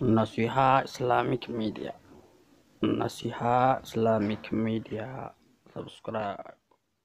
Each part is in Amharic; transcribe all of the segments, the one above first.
Nasiha Islamic Media. Nasiha Islamic Media. Subscribe.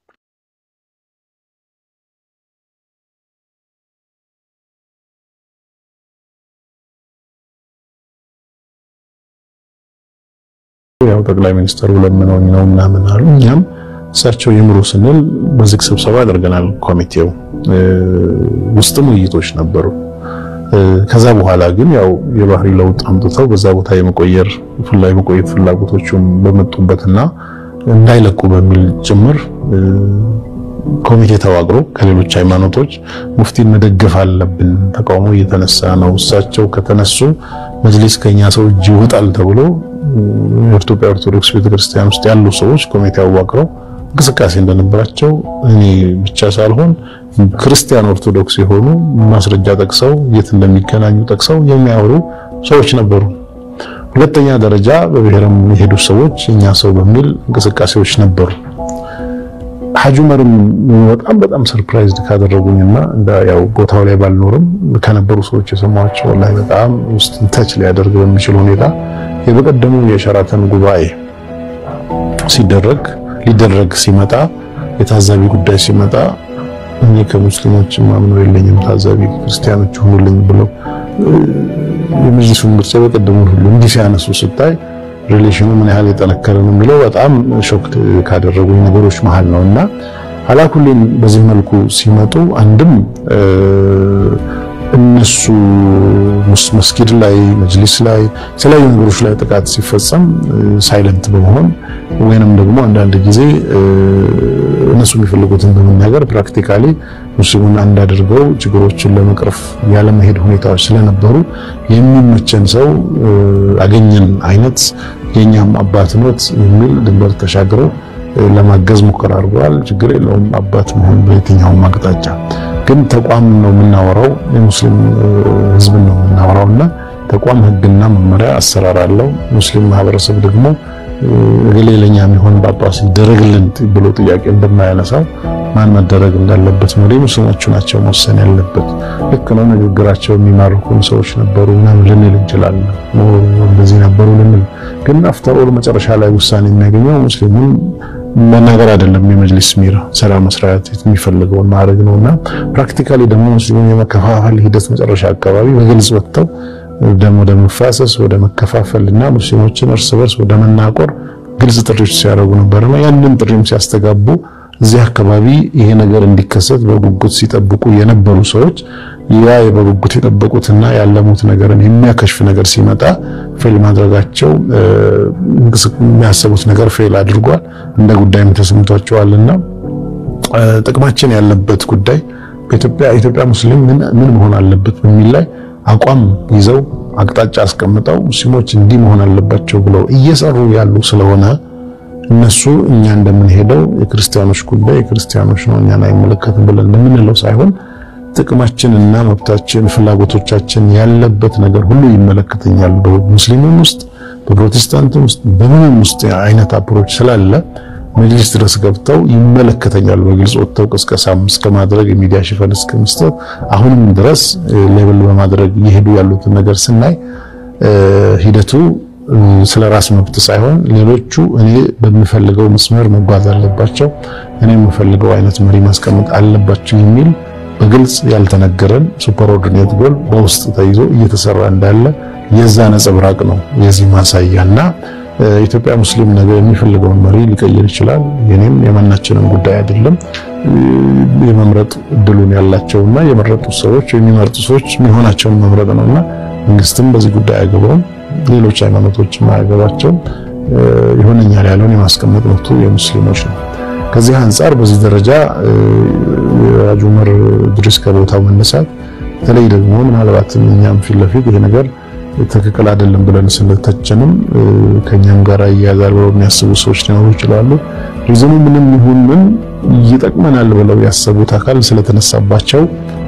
ያው ጠቅላይ ሚኒስትሩ ለምነው ነውና ምናሉ እኛም እሳቸው ይምሩ ስንል በዝግ ስብሰባ አድርገናል። ኮሚቴው ውስጥም ውይይቶች ነበሩ። ከዛ በኋላ ግን ያው የባህሪ ለውጥ አምጥተው በዛ ቦታ የመቆየት ፍላጎቶቹም በመጡበትና እንዳይለቁ በሚል ጭምር ኮሚቴ ተዋቅሮ ከሌሎች ሃይማኖቶች ሙፍቲን መደገፍ አለብን፣ ተቃውሞ እየተነሳ ነው፣ እሳቸው ከተነሱ መጅሊስ ከኛ ሰው እጅ ይወጣል ተብሎ የኢትዮጵያ ኦርቶዶክስ ቤተክርስቲያን ውስጥ ያሉ ሰዎች ኮሚቴ አዋቅረው እንቅስቃሴ እንደነበራቸው እኔ ብቻ ሳልሆን ክርስቲያን ኦርቶዶክስ የሆኑ ማስረጃ ጠቅሰው የት እንደሚገናኙ ጠቅሰው የሚያወሩ ሰዎች ነበሩ። ሁለተኛ ደረጃ በብሔርም የሄዱ ሰዎች እኛ ሰው በሚል እንቅስቃሴዎች ነበሩ። ሐጂ ዑመርም በጣም ሰርፕራይዝድ ካደረጉኝና ያው ቦታው ላይ ባልኖርም ከነበሩ ሰዎች የሰማቸው ወላሂ በጣም ውስጥ ታች ሊያደርግ በሚችል ሁኔታ የበቀደሙ የሸራተን ጉባኤ ሊደረግ ሲመጣ የታዛቢ ጉዳይ ሲመጣ እኔ ከሙስሊሞች ማምነው የለኝም ታዛቢ ክርስቲያኖች ሁሉልኝ ብለው የመጅሊሱን ምርጫ በቀደሙ ሁሉ እንዲህ ሲያነሱ ስታይ ሪሌሽኑ ምን ያህል የጠነከረ ነው የሚለው በጣም ሾክት ካደረጉኝ ነገሮች መሃል ነውና አላኩልኝ በዚህ መልኩ ሲመጡ አንድም እነሱ መስጊድ ላይ መጅሊስ ላይ የተለያዩ ነገሮች ላይ ጥቃት ሲፈጸም ሳይለንት በመሆን ወይንም ደግሞ አንዳንድ ጊዜ እነሱ የሚፈልጉትን በመናገር ፕራክቲካሊ ሙስሊሙን አንዳድርገው ችግሮችን ለመቅረፍ ያለ መሄድ ሁኔታዎች ስለነበሩ የሚመቸን ሰው አገኘን አይነት የኛም አባት ኖት የሚል ድንበር ተሻግረው ለማገዝ ሙከራ አድርገዋል። ችግር የለውም አባት መሆን በየትኛውም አቅጣጫ ግን ተቋም ነው የምናወራው፣ የሙስሊም ህዝብ ነው የምናወራውና ተቋም ህግና መመሪያ አሰራር አለው። ሙስሊም ማህበረሰብ ደግሞ ገሌለኛ የሚሆን ጳጳስ ይደረግልን ብሎ ጥያቄ እንደማያነሳው ማን መደረግ እንዳለበት መሪ ሙስሊሞቹ ናቸው መወሰን ያለበት። ልክ ነው ንግግራቸው የሚማርኩን ሰዎች ነበሩ ምናምን ልንል እንችላለን፣ እንደዚህ ነበሩ ልንል ግን አፍተር ኦል መጨረሻ ላይ ውሳኔ የሚያገኘው ሙስሊሙን መናገር አይደለም። የመጅሊስ ሚራ ሰራ መስራት የሚፈልገውን ማድረግ ነውና ፕራክቲካሊ ደግሞ ሙስሊሙን የመከፋፈል ሂደት መጨረሻ አካባቢ በግልጽ ወጥተው ወደ መፋሰስ ወደ መከፋፈልና ሙስሊሞችን እርስ በርስ ወደ መናቆር ግልጽ ጥሪዎች ሲያደርጉ ነበርና ያንን ጥሪም ሲያስተጋቡ እዚህ አካባቢ ይሄ ነገር እንዲከሰት በጉጉት ሲጠብቁ የነበሩ ሰዎች ያ በጉጉት የጠበቁትና ያለሙት ነገርን የሚያከሽፍ ነገር ሲመጣ ፌል ማድረጋቸው የሚያስቡት ነገር ፌል አድርጓል። እንደ ጉዳይም ተሰምቷቸዋልና ጥቅማችን ያለበት ጉዳይ በኢትዮጵያ ሙስሊም ምን መሆን አለበት በሚል ላይ አቋም ይዘው አቅጣጫ አስቀምጠው ሙስሊሞች እንዲህ መሆን አለባቸው ብለው እየሰሩ ያሉ ስለሆነ እነሱ እኛ እንደምንሄደው የክርስቲያኖች ጉዳይ የክርስቲያኖች ነው እኛን አይመለከትም ብለን እንደምንለው ሳይሆን ጥቅማችንና መብታችን ፍላጎቶቻችን ያለበት ነገር ሁሉ ይመለከተኛል። በሙስሊምም ውስጥ በፕሮቴስታንትም ውስጥ በምንም ውስጥ አይነት አፕሮች ስላለ መጅሊስ ድረስ ገብተው ይመለከተኛል በግልጽ ወጥተው ቅስቀሳም እስከማድረግ የሚዲያ ሽፋን እስከመስጠት አሁንም ድረስ ሌብል በማድረግ ይሄዱ ያሉትን ነገር ስናይ ሂደቱ ስለራስ መብት ሳይሆን ሌሎቹ እኔ በሚፈልገው መስመር መጓዝ አለባቸው፣ እኔ የምፈልገው አይነት መሪ ማስቀመጥ አለባቸው የሚል በግልጽ ያልተነገረን ሱፐርኦርዲኔት ጎል በውስጥ ተይዞ እየተሰራ እንዳለ የዛ ነጸብራቅ ነው የዚህ ማሳያና ኢትዮጵያ ሙስሊም ነገር የሚፈልገውን መሪ ሊቀይር ይችላል። የኔም የማናችንም ጉዳይ አይደለም። የመምረጥ እድሉን ያላቸውና የመረጡ ሰዎች የሚመርጡ ሰዎች የሚሆናቸውን መምረጥ ነውና መንግስትም በዚህ ጉዳይ አይገባውም፣ ሌሎች ሃይማኖቶችም አይገባቸውም። ይሆነኛል ያለውን የማስቀመጥ መብቱ የሙስሊሞች ነው። ከዚህ አንፃር በዚህ ደረጃ ሐጂ ዑመር ድሪስ ከቦታው መነሳት በተለይ ደግሞ ምናልባት እኛም ፊት ለፊት ይሄ ነገር ትክክል አይደለም ብለን ስለተቸንም ከኛም ጋር ያያዛል ብለው የሚያስቡ ሰዎች ሊኖሩ ይችላሉ። ሪዝኑ ምንም ይሁን ምን ይጠቅመናል ብለው ያሰቡት አካል ስለተነሳባቸው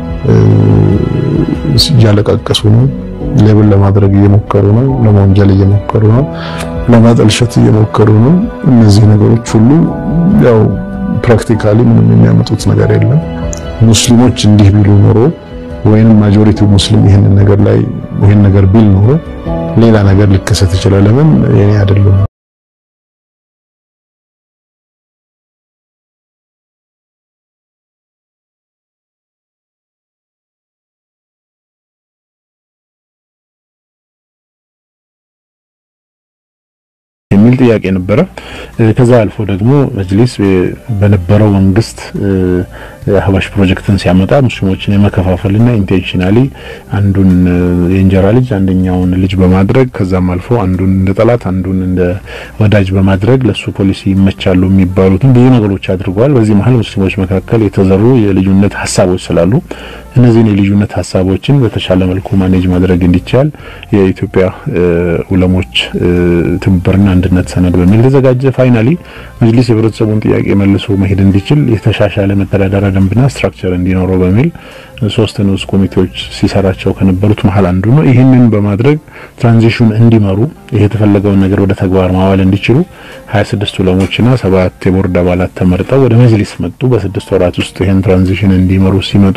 ያለቀቀሱ ነው፣ ሌብል ለማድረግ እየሞከሩ ነው፣ ለመወንጀል እየሞከሩ ነው፣ ለማጠልሸት እየሞከሩ ነው። እነዚህ ነገሮች ሁሉ ያው ፕራክቲካሊ ምንም የሚያመጡት ነገር የለም። ሙስሊሞች እንዲህ ቢሉ ኖሮ ወይንም ማጆሪቲው ሙስሊም ይሄን ነገር ቢል ኖሮ ሌላ ነገር ሊከሰት ይችላል። ለምን የኔ አይደለም የሚል ጥያቄ ነበረ። ከዛ አልፎ ደግሞ መጅሊስ በነበረው መንግስት አህባሽ ፕሮጀክትን ሲያመጣ ሙስሊሞችን የመከፋፈልና ኢንቴንሽናሊ አንዱን የእንጀራ ልጅ አንደኛውን ልጅ በማድረግ ከዛም አልፎ አንዱን እንደ ጠላት አንዱን እንደ ወዳጅ በማድረግ ለሱ ፖሊሲ ይመቻሉ የሚባሉትን ብዙ ነገሮች አድርጓል። በዚህ መሃል ሙስሊሞች መካከል የተዘሩ የልዩነት ሐሳቦች ስላሉ እነዚህን የልዩነት ሐሳቦችን በተሻለ መልኩ ማኔጅ ማድረግ እንዲቻል የኢትዮጵያ ዑለሞች ትብብርና አንድነት ሰነድ በሚል ተዘጋጀ። ፋይናሊ መጅሊስ የህብረተሰቡን ጥያቄ መልሶ መሄድ እንዲችል የተሻሻለ መተዳደሪያ ደንብና ስትራክቸር እንዲኖረው በሚል ሶስት ንዑስ ኮሚቴዎች ሲሰራቸው ከነበሩት መሃል አንዱ ነው። ይሄንን በማድረግ ትራንዚሽን እንዲመሩ የተፈለገውን ነገር ወደ ተግባር ማዋል እንዲችሉ 26 ዑለሞችና 7 የቦርድ አባላት ተመርጠው ወደ መጅሊስ መጡ። በ6 ወራት ውስጥ ይሄን ትራንዚሽን እንዲመሩ ሲመጡ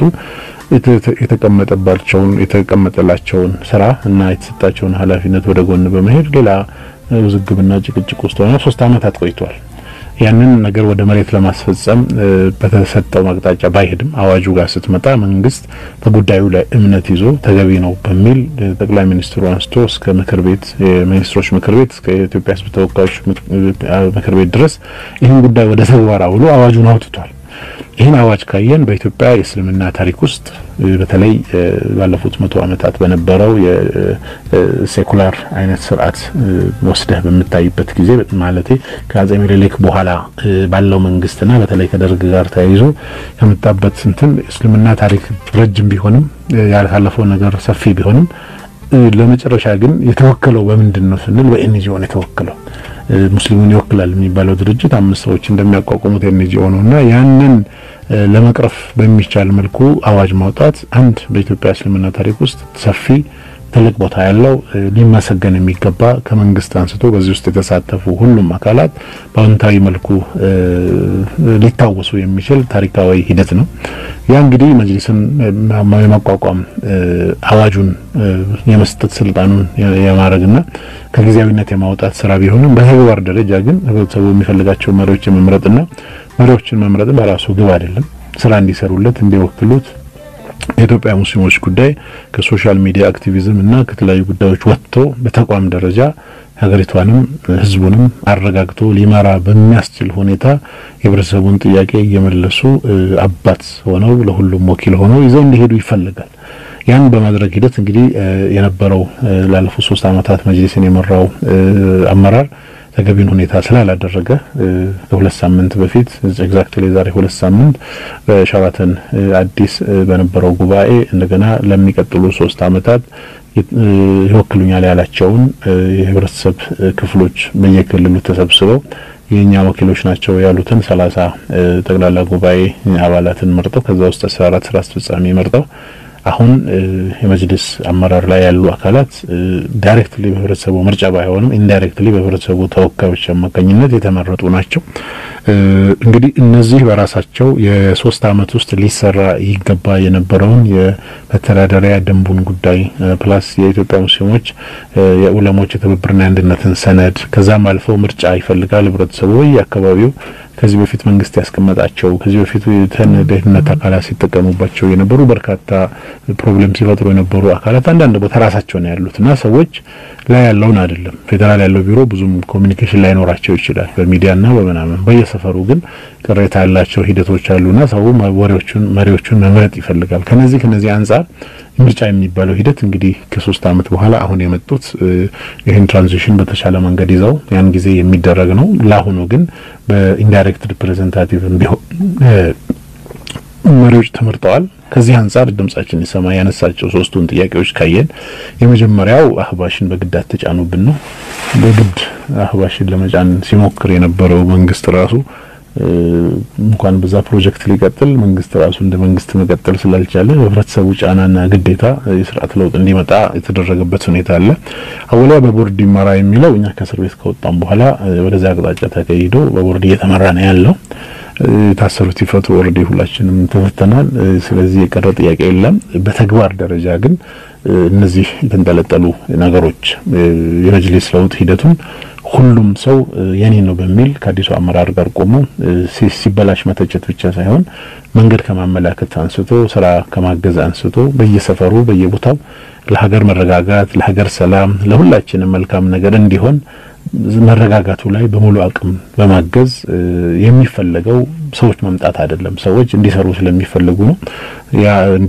የተቀመጠላቸውን ስራ እና የተሰጣቸውን ኃላፊነት ወደ ጎን በመሄድ ሌላ ውዝግብና ጭቅጭቅ ውስጥ ሆነው 3 አመታት ቆይቷል። ያንን ነገር ወደ መሬት ለማስፈጸም በተሰጠው ማቅጣጫ ባይሄድም አዋጁ ጋር ስትመጣ መንግስት በጉዳዩ ላይ እምነት ይዞ ተገቢ ነው በሚል ጠቅላይ ሚኒስትሩ አንስቶ እስከ ምክር ቤት የሚኒስትሮች ምክር ቤት እስከ ኢትዮጵያ ሕዝብ ተወካዮች ምክር ቤት ድረስ ይህን ጉዳይ ወደ ተግባር አውሎ አዋጁን አውጥቷል። ይህን አዋጅ ካየን በኢትዮጵያ የእስልምና ታሪክ ውስጥ በተለይ ባለፉት 100 አመታት በነበረው የሴኩላር አይነት ስርዓት ወስደህ በመታይበት ጊዜ ማለቴ ከአጼ ምኒልክ በኋላ ባለው መንግስትና በተለይ ከደርግ ጋር ተያይዞ ከመጣበት እንትን እስልምና ታሪክ ረጅም ቢሆንም ያለፈው ነገር ሰፊ ቢሆንም ለመጨረሻ ግን የተወከለው በምንድነው ስንል በኤንጂኦ ነው የተወከለው። ሙስሊሙን ይወክላል የሚባለው ድርጅት 5 ሰዎች እንደሚያቋቁሙት ኤንጂኦ ነውና ያንን ለመቅረፍ በሚቻል መልኩ አዋጅ ማውጣት አንድ በኢትዮጵያ እስልምና ታሪክ ውስጥ ሰፊ ትልቅ ቦታ ያለው ሊመሰገን የሚገባ ከመንግስት አንስቶ በዚህ ውስጥ የተሳተፉ ሁሉም አካላት በአንታዊ መልኩ ሊታወሱ የሚችል ታሪካዊ ሂደት ነው። ያ እንግዲህ መጅሊስን የማቋቋም አዋጁን የመስጠት ስልጣኑን የማረግና ከጊዜያዊነት የማውጣት ስራ ቢሆንም በተግባር ደረጃ ግን ህብረተሰቡ የሚፈልጋቸው መሪዎችን መምረጥ በራሱ ግብ አይደለም። ስራ እንዲሰሩለት እንዲወክሉት የኢትዮጵያ ሙስሊሞች ጉዳይ ከሶሻል ሚዲያ አክቲቪዝም እና ከተለያዩ ጉዳዮች ወጥቶ በተቋም ደረጃ ሀገሪቷንም ህዝቡንም አረጋግቶ ሊመራ በሚያስችል ሁኔታ የህብረተሰቡን ጥያቄ እየመለሱ አባት ሆነው ለሁሉም ወኪል ሆነው ይዘው እንዲሄዱ ይፈልጋል። ያን በማድረግ ሂደት እንግዲህ የነበረው ላለፉት 3 አመታት መጅሊስን የመራው አመራር ተገቢውን ሁኔታ ስላላደረገ ከ2 ሳምንት በፊት ኤግዛክትሊ ዛሬ 2 ሳምንት በሸራተን አዲስ በነበረው ጉባኤ እንደገና ለሚቀጥሉ 3 አመታት ይወክሉኛል ያላቸውን የህብረተሰብ ክፍሎች በየክልሉ ተሰብስበው የኛ ወኪሎች ናቸው ያሉትን 30 ጠቅላላ ጉባኤ አባላትን መርጠው ከዛ ውስጥ 14 ስራ አስፈጻሚ መርጠው አሁን የመጅሊስ አመራር ላይ ያሉ አካላት ዳይሬክትሊ በህብረተሰቡ ምርጫ ባይሆንም ኢንዳይሬክትሊ በህብረተሰቡ ተወካዮች አማካኝነት የተመረጡ ናቸው። እንግዲህ እነዚህ በራሳቸው የ3 አመት ውስጥ ሊሰራ ይገባ የነበረውን የመተዳደሪያ ደንቡን ጉዳይ ፕላስ የኢትዮጵያ ሙስሊሞች የዑለሞች የትብብርና አንድነትን ሰነድ ከዛም አልፎ ምርጫ ይፈልጋል ህብረተሰቡ ያከባቢው ከዚህ በፊት መንግስት ያስቀመጣቸው ከዚህ በፊት ተነደህነት አካላት ሲጠቀሙባቸው የነበሩ በርካታ ፕሮብሌም ሲፈጥሩ የነበሩ አካላት አንዳንድ ቦታ ራሳቸው ነው ያሉትና ሰዎች ላይ ያለውን አይደለም ፌደራል ያለው ቢሮ ብዙም ኮሙኒኬሽን ላይ ኖራቸው ይችላል በሚዲያና በመናምን በየሰፈሩ ግን ቅሬታ ያላቸው ሂደቶች አሉና ሰው መሪዎቹን መምረጥ ይፈልጋል። ከነዚህ አንፃር ምርጫ የሚባለው ሂደት እንግዲህ ከ3 አመት በኋላ አሁን የመጡት ይሄን ትራንዚሽን በተሻለ መንገድ ይዘው ያን ጊዜ የሚደረግ ነው። ለአሁኑ ግን በኢንዳይሬክት ሪፕሬዘንታቲቭ ቢሆን መሪዎች ተመርጠዋል። ከዚህ አንፃር ድምጻችን ይሰማ ያነሳቸው 3ቱን ጥያቄዎች ካየን የመጀመሪያው አህባሽን በግድ አትጫኑብን ነው። በግድ አህባሽን ለመጫን ሲሞክር የነበረው መንግስት ራሱ እንኳን በዛ ፕሮጀክት ሊቀጥል መንግስት ራሱ እንደ መንግስት መቀጠል ስላልቻለ ህብረተሰቡ ጫናና ግዴታ የስርዓት ለውጥ እንዲመጣ የተደረገበት ሁኔታ አለ። አወላ በቦርድ ይመራ የሚለው እኛ ከእስር ቤት ከወጣን በኋላ ወደዛ አቅጣጫ ተቀይዶ በቦርድ እየተመራ ነው ያለው። ታሰሩት ይፈቱ ኦሬዲ ሁላችንም ተፈተናል ስለዚህ የቀረ ጥያቄ የለም በተግባር ደረጃ ግን እነዚህ የተንጠለጠሉ ነገሮች የመጅሊስ ለውጥ ሂደቱን ሁሉም ሰው የኔ ነው በሚል ከአዲሱ አመራር ጋር ቆሞ ሲበላሽ መተቸት ብቻ ሳይሆን መንገድ ከማመላከት አንስቶ ስራ ከማገዝ አንስቶ በየሰፈሩ በየቦታው ለሀገር መረጋጋት ለሀገር ሰላም ለሁላችንም መልካም ነገር እንዲሆን መረጋጋቱ ላይ በሙሉ አቅም በማገዝ የሚፈልገው ሰዎች መምጣት አይደለም ሰዎች እንዲሰሩ ስለሚፈልጉ ነው ያ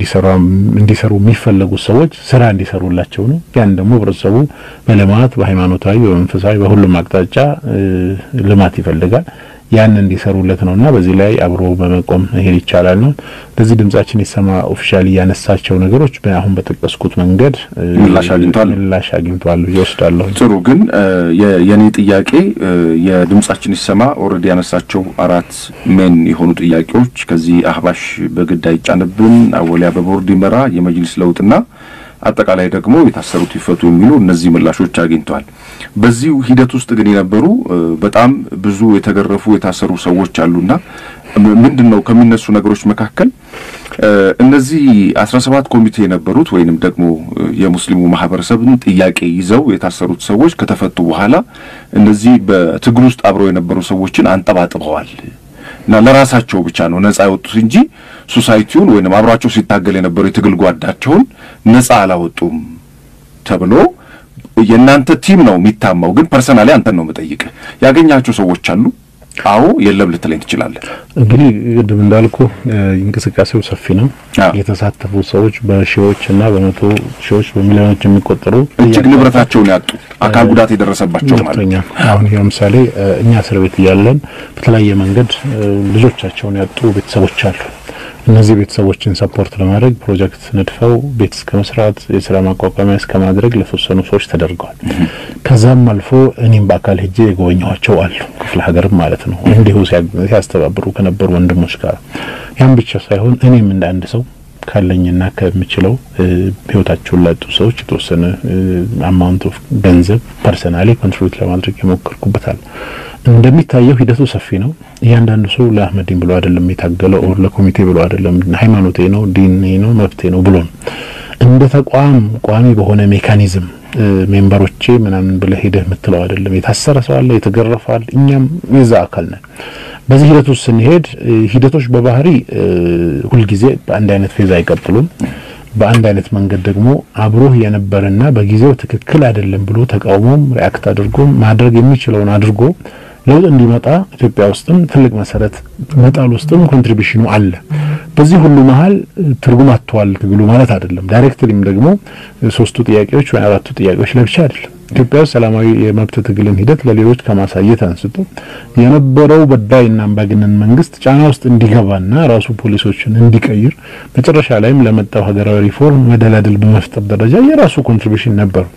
እንዲሰሩ የሚፈልጉ ሰዎች ስራ እንዲሰሩላቸው ነው ያን ደግሞ ህብረተሰቡ በልማት በሃይማኖታዊ በመንፈሳዊ በሁሉም አቅጣጫ ልማት ይፈልጋል ያን እንዲሰሩለት ነውና በዚህ ላይ አብሮ በመቆም ይሄድ ይቻላል ነው ለዚህ ድምጻችን ይሰማ ኦፊሻሊ ያነሳቸው ነገሮች አሁን በተቀስኩት መንገድ ምላሽ አግኝቷል ይወስዳሉ ጥሩ ግን የኔ ጥያቄ የድምጻችን ይሰማ ኦሬዲ ያነሳቸው አራት ሜን የሆኑ ጥያቄዎች ከዚህ አህባሽ በግዳይ ጫንብን አወሊያ በቦርድ ይመራ የመጅሊስ ለውጥና አጠቃላይ ደግሞ የታሰሩት ይፈቱ የሚሉ እነዚህ ምላሾች አግኝቷል በዚህ ሂደት ውስጥ ግን የነበሩ በጣም ብዙ የተገረፉ የታሰሩ ሰዎች አሉና ምንድነው ከሚነሱ ነገሮች መካከል እነዚህ 17 ኮሚቴ የነበሩት ወይንም ደግሞ የሙስሊሙ ማህበረሰብን ጥያቄ ይዘው የታሰሩት ሰዎች ከተፈቱ በኋላ እነዚህ በትግል ውስጥ አብረው የነበሩ ሰዎችን አንጠባጥበዋል እና ለራሳቸው ብቻ ነው ነፃ ያወጡት እንጂ ሶሳይቲውን ወይንም አብራቸው ሲታገል የነበሩ የትግል ጓዳቸውን ነፃ አላወጡም ተብሎ የናንተ ቲም ነው የሚታማው ግን ፐርሰናሊ አንተን ነው መጠይቅ ያገኛቸው ሰዎች አሉ አዎ የለም ልትለኝ ትችላለህ እንግዲህ ግድም እንዳልኩ እንቅስቃሴው ሰፊ ነው የተሳተፉ ሰዎች በሺዎች እና በመቶ ሺዎች በሚሊዮኖች የሚቆጠሩ እጅግ ንብረታቸውን ያጡ አካል ጉዳት የደረሰባቸው ማለት ነው አሁን ለምሳሌ እኛ እስር ቤት ያለን በተለያየ መንገድ ልጆቻቸውን ያጡ ቤተሰቦች አሉ እነዚህ ቤተሰቦችን ሰፖርት ለማድረግ ፕሮጀክት ነድፈው ቤት እስከመስራት የሥራ ማቋቋሚያ እስከማድረግ ለተወሰኑ ሰዎች ተደርገዋል ከዛም አልፎ እኔም በአካል ሄጄ የጎበኘኋቸው አሉ ክፍለ ሀገር ማለት ነው እንዲሁ ሲያስተባብሩ ከነበሩ ወንድሞች ጋር ያን ብቻ ሳይሆን እኔም እንደ አንድ ሰው ካለኝና ከምችለው ህይወታቸውን ላጡ ሰዎች የተወሰነ አማውንት ኦፍ ገንዘብ ፐርሰናሊ ኮንትሪቢዩት ለማድረግ የሞከርኩበታል እንደሚታየው ሂደቱ ሰፊ ነው ያንዳንዱ ሰው ለአህመዲን ብሎ አይደለም የታገለው ኦር ለኮሚቴ ብሎ አይደለም ሃይማኖቴ ነው ዲኔ ነው መብቴ ነው ብሎ እንደ ተቋም ቋሚ በሆነ ሜካኒዝም ሜምበሮቼ ምናምን ብለ ሄደህ ምትለው አይደለም የታሰረ ሰው አለ የተገረፋል እኛም የዛ አካል ነን በዚህ ሂደት ውስጥ ስንሄድ ሂደቶች በባህሪ ሁሉ ጊዜ በአንድ አይነት ፌዝ አይቀጥሉም በአንድ አይነት መንገድ ደግሞ አብሮህ የነበረና በጊዜው ትክክል አይደለም ብሎ ተቃውሞም ሪአክት አድርጎ ማድረግ የሚችለውን አድርጎ ለውጥ እንዲመጣ ኢትዮጵያ ውስጥም ትልቅ መሰረት መጣል ውስጥም ኮንትሪቢዩሽኑ አለ በዚህ ሁሉ መሃል ትርጉም አጥቷል ትግሉ ማለት አይደለም ዳይሬክትሊም ደግሞ ሶስቱ ጥያቄዎች ወይ አራቱ ጥያቄዎች ለብቻ አይደለም ኢትዮጵያ ሰላማዊ የመብት ትግልን ሂደት ለሌሎች ከማሳየት አንስቶ የነበረው በዳይና አምባገነን መንግስት ጫና ውስጥ እንዲገባና ራሱ ፖሊሶችን እንዲቀይር መጨረሻ ላይም ለመጣው ሀገራዊ ሪፎርም መደላደል በመፍጠር ደረጃ የራሱ ኮንትሪቢዩሽን ነበር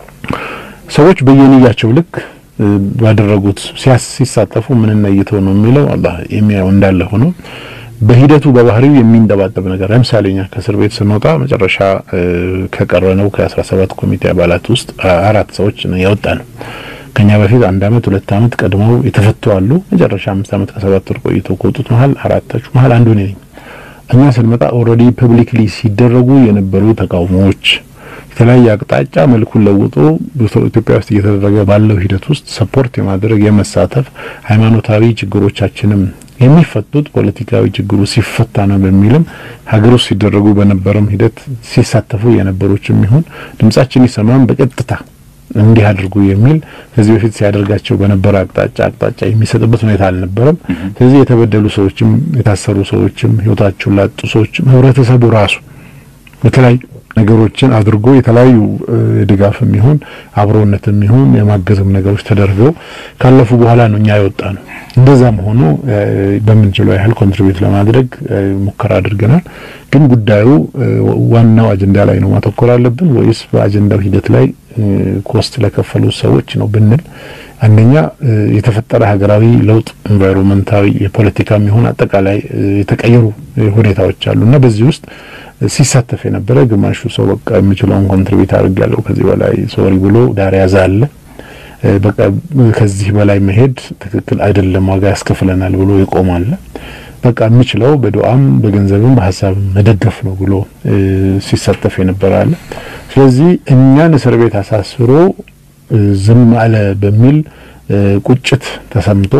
ሰዎች በየንያቸው ልክ ባደረጉት ሲሳተፉ ምን እናይተው ነው የሚለው አላህ የሚያው እንዳለ ሆኖ በሂደቱ በባህሪው የሚንደባደብ ነገር ለምሳሌኛ ከእስር ቤት ስንወጣ መጨረሻ ከቀረነው ከ17 ኮሚቴ አባላት ውስጥ አራት ሰዎች ነው ያወጣነው ከኛ በፊት 1 አመት 2 አመት ቀድመው የተፈቱ አሉ መጨረሻ 5 አመት ከ7 ወር ቆይተው ከወጡት መሃል አራታቹ መሃል አንዱ ነኝ እኛ ስንመጣ ኦሬዲ ፐብሊክሊ ሲደረጉ የነበሩ ተቃውሞዎች የተለያየ አቅጣጫ መልኩን ለውጦ ኢትዮጵያ ውስጥ እየተደረገ ባለው ሂደት ውስጥ ሰፖርት የማድረግ የመሳተፍ ሃይማኖታዊ ችግሮቻችንም የሚፈቱት ፖለቲካዊ ችግሩ ሲፈታ ነው በሚልም ሀገር ውስጥ ሲደረጉ በነበረም ሂደት ሲሳተፉ የነበሩችም ይሁን ድምጻችን ይሰማን በቀጥታ እንዲህ አድርጉ የሚል ከዚህ በፊት ሲያደርጋቸው በነበረ አቅጣጫ የሚሰጥበት ሁኔታ አልነበረም ስለዚህ የተበደሉ ሰዎችም የታሰሩ ሰዎችም ህይወታቸውን ላጡ ሰዎችም ህብረተሰቡ ራሱ በተለይ ነገሮችን አድርጎ የተለያዩ ድጋፍም ይሁን አብሮነትም ይሁን የማገዝም ነገሮች ተደርገው ካለፉ በኋላ ነው እኛ ያወጣነው እንደዛም ሆኖ በመንጀለው ያህል ኮንትሪቢዩት ለማድረግ ሙከራ አድርገናል ግን ጉዳዩ ዋናው አጀንዳ ላይ ነው ማተኮር አለብን ወይስ በአጀንዳው ሂደት ላይ ኮስት ለከፈሉ ሰዎች ነው ብንል አንደኛ የተፈጠረ ሀገራዊ ለውጥ ኢንቫይሮንመንታዊ የፖለቲካም ይሁን አጠቃላይ የተቀየሩ ሁኔታዎች አሉና በዚህ ውስጥ ሲሳተፍ የነበረ ግማሹ ሰው በቃ የሚችለውን ኮንትሪቢዩት አድርጋለሁ ከዚህ በላይ ሶሪ ብሎ ዳር ያዛለ በቃ ከዚህ በላይ መሄድ ትክክል አይደለም ዋጋ ያስከፍለናል ብሎ ይቆማል በቃ ምችለው በዱዓም በገንዘብም በሐሳብ መደገፍ ነው ብሎ ሲሳተፍ የነበራል ስለዚህ እኛን እስር ቤት አሳስሮ ዝም አለ በሚል ቁጭት ተሰምቶ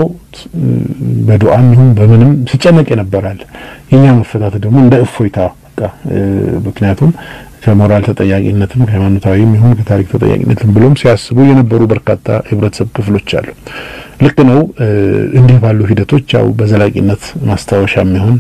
በዱዓም ይሁን በምንም ሲጨነቅ የነበራል የኛ መፈታት ደግሞ እንደ እፎይታ በቃ ምክንያቱም ከሞራል ተጠያቂነትም ከሃይማኖታዊም ይሁን ከታሪክ ተጠያቂነትም ብሎም ሲያስቡ የነበሩ በርካታ ህብረተሰብ ክፍሎች አሉ ልክ ነው እንዲህ ባሉ ሂደቶች ያው በዘላቂነት ማስታወሻም ይሁን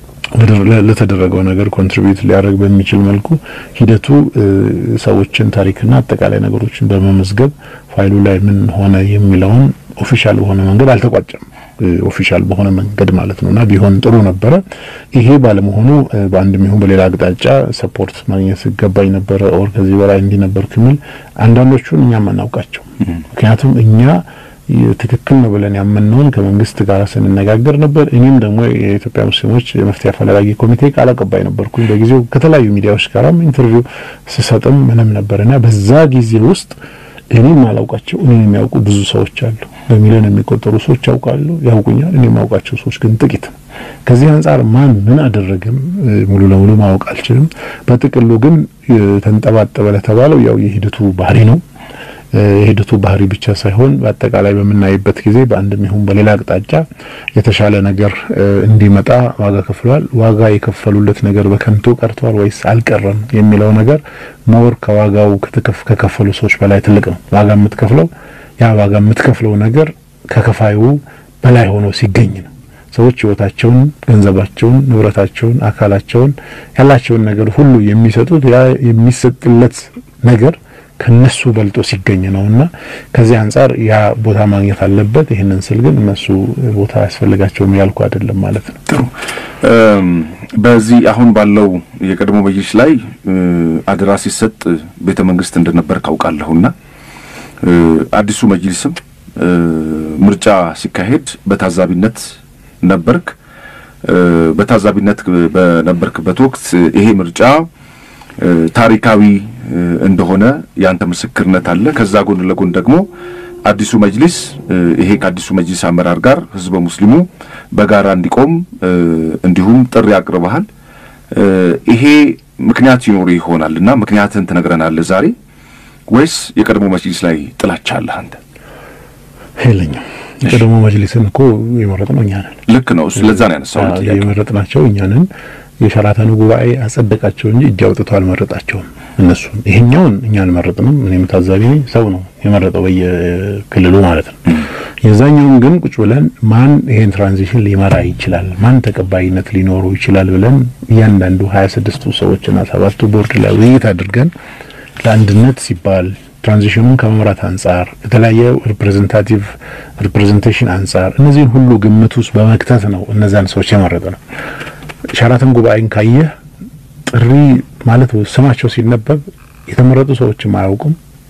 ለተደረገው ነገር ኮንትሪቢዩት ሊያደርግ በሚችል መልኩ ሂደቱ ሰዎችን ታሪክና አጠቃላይ ነገሮችን በመመዝገብ ፋይሉ ላይ ምን ሆነ የሚለውን ኦፊሻል በሆነ መንገድ አልተቋጨም ኦፊሻል በሆነ መንገድ ማለት ነውና ቢሆን ጥሩ ነበር ይሄ ባለመሆኑ በአንድም ይሁን በሌላ አቅጣጫ ሰፖርት ማግኘት ሲገባኝ ነበር ኦር ከዚህ በላይ እንዲ ነበር ከሚል አንዳንዶቹን እኛ ማናውቃቸው ምክንያቱም እኛ ትክክል ነው ብለን ያመነውን ከመንግስት ጋር ስንነጋገር ነበር እኔም ደግሞ የኢትዮጵያ ሙስሊሞች የመፍትሄ አፈላላጊ ኮሚቴ ቃል አቀባይ ነበርኩኝ በጊዜው ከተለያዩ ሚዲያዎች ጋርም ኢንተርቪው ስሰጥም ምንም ነበርና በዛ ጊዜ ውስጥ እኔ ማላውቃቸው እኔ የሚያውቁ ብዙ ሰዎች አሉ በሚሊዮን የሚቆጠሩ ሰዎች ያውቁኛል እኔ ማውቃቸው ሰዎች ግን ጥቂት ከዚህ አንፃር ማን ምን አደረገም ሙሉ ለሙሉ ማወቅ አልችልም በጥቅሉ ግን ተንጠባጠበ ለተባለው ያው የሂደቱ ባህሪ ነው የሂደቱ ባህሪ ብቻ ሳይሆን በአጠቃላይ በመናይበት ጊዜ በአንድም ይሁን በሌላ አቅጣጫ የተሻለ ነገር እንዲመጣ ዋጋ ከፍሏል ዋጋ የከፈሉለት ነገር በከንቱ ቀርቷል ወይስ አልቀረም የሚለው ነገር ሞር ከዋጋው ከከፈሉ ሰዎች በላይ ትልቅ ነው ዋጋ የምትከፍለው ያ ዋጋ የምትከፍለው ነገር ከከፋዩ በላይ ሆኖ ሲገኝ ነው ሰዎች ህይወታቸውን ገንዘባቸውን ንብረታቸውን አካላቸውን ያላቸውን ነገር ሁሉ የሚሰጡት ያ የሚሰጥለት ነገር ከነሱ በልጦ ሲገኝ ነውና ከዚህ አንፃር ያ ቦታ ማግኘት አለበት ይሄንን ስል ግን እነሱ ቦታ ያስፈልጋቸው ያልኩ አይደለም ማለት ነው ጥሩ በዚህ አሁን ባለው የቀድሞ መጅሊስ ላይ አድራ ሲሰጥ ቤተ መንግስት እንደነበር ካውቃለሁና አዲሱ መጅሊስም ምርጫ ሲካሄድ በታዛቢነት ነበርክ በታዛቢነት በነበርክበት ወቅት ይሄ ምርጫ ታሪካዊ እንደሆነ ያንተ ምስክርነት አለ ከዛ ጎን ለጎን ደግሞ አዲሱ መጅሊስ ይሄ ከአዲሱ መጅሊስ አመራር ጋር ህዝበ ሙስሊሙ በጋራ እንዲቆም እንዲሁም ጥሪ አቅርበሃል ይሄ ምክንያት ይኖር ይሆናልና ምክንያትን ተነግረናል ዛሬ ወይስ የቀድሞ መጅሊስ ላይ ጥላቻ አለ አንተ ሄለኛ የቀድሞ መጅሊስን እኮ የመረጥነው እኛ ነን ልክ ነው ስለዛ ነው ያነሳው የመረጥናቸው እኛ ነን የሸራተኑ ጉባኤ አጸደቃቸው እንጂ እጃውጥቶ አልመረጣቸውም እነሱ ይሄኛውን እኛን መረጥንም እኔ መታዛቢ ነኝ ሰው ነው የመረጠው በየክልሉ ማለት ነው የዛኛውን ግን ቁጭ ብለን ማን ይሄን ትራንዚሽን ሊመራ ይችላል ማን ተቀባይነት ሊኖረው ይችላል ብለን ያንዳንዱ 26ቱ ሰዎችና 7ቱ ቦርድ ላይ ውይይት አድርገን ለአንድነት ሲባል ትራንዚሽኑን ከመምራት አንፃር የተለያየ ሪፕሬዘንቴሽን አንፃር እነዚህ ሁሉ ግምት ውስጥ በመክተት ነው እነዛን ሰዎች የመረጠነው ሸራተን ጉባኤን ካየ ጥሪ ማለት ስማቸው ሲነበብ የተመረጡ ሰዎች ማያውቁም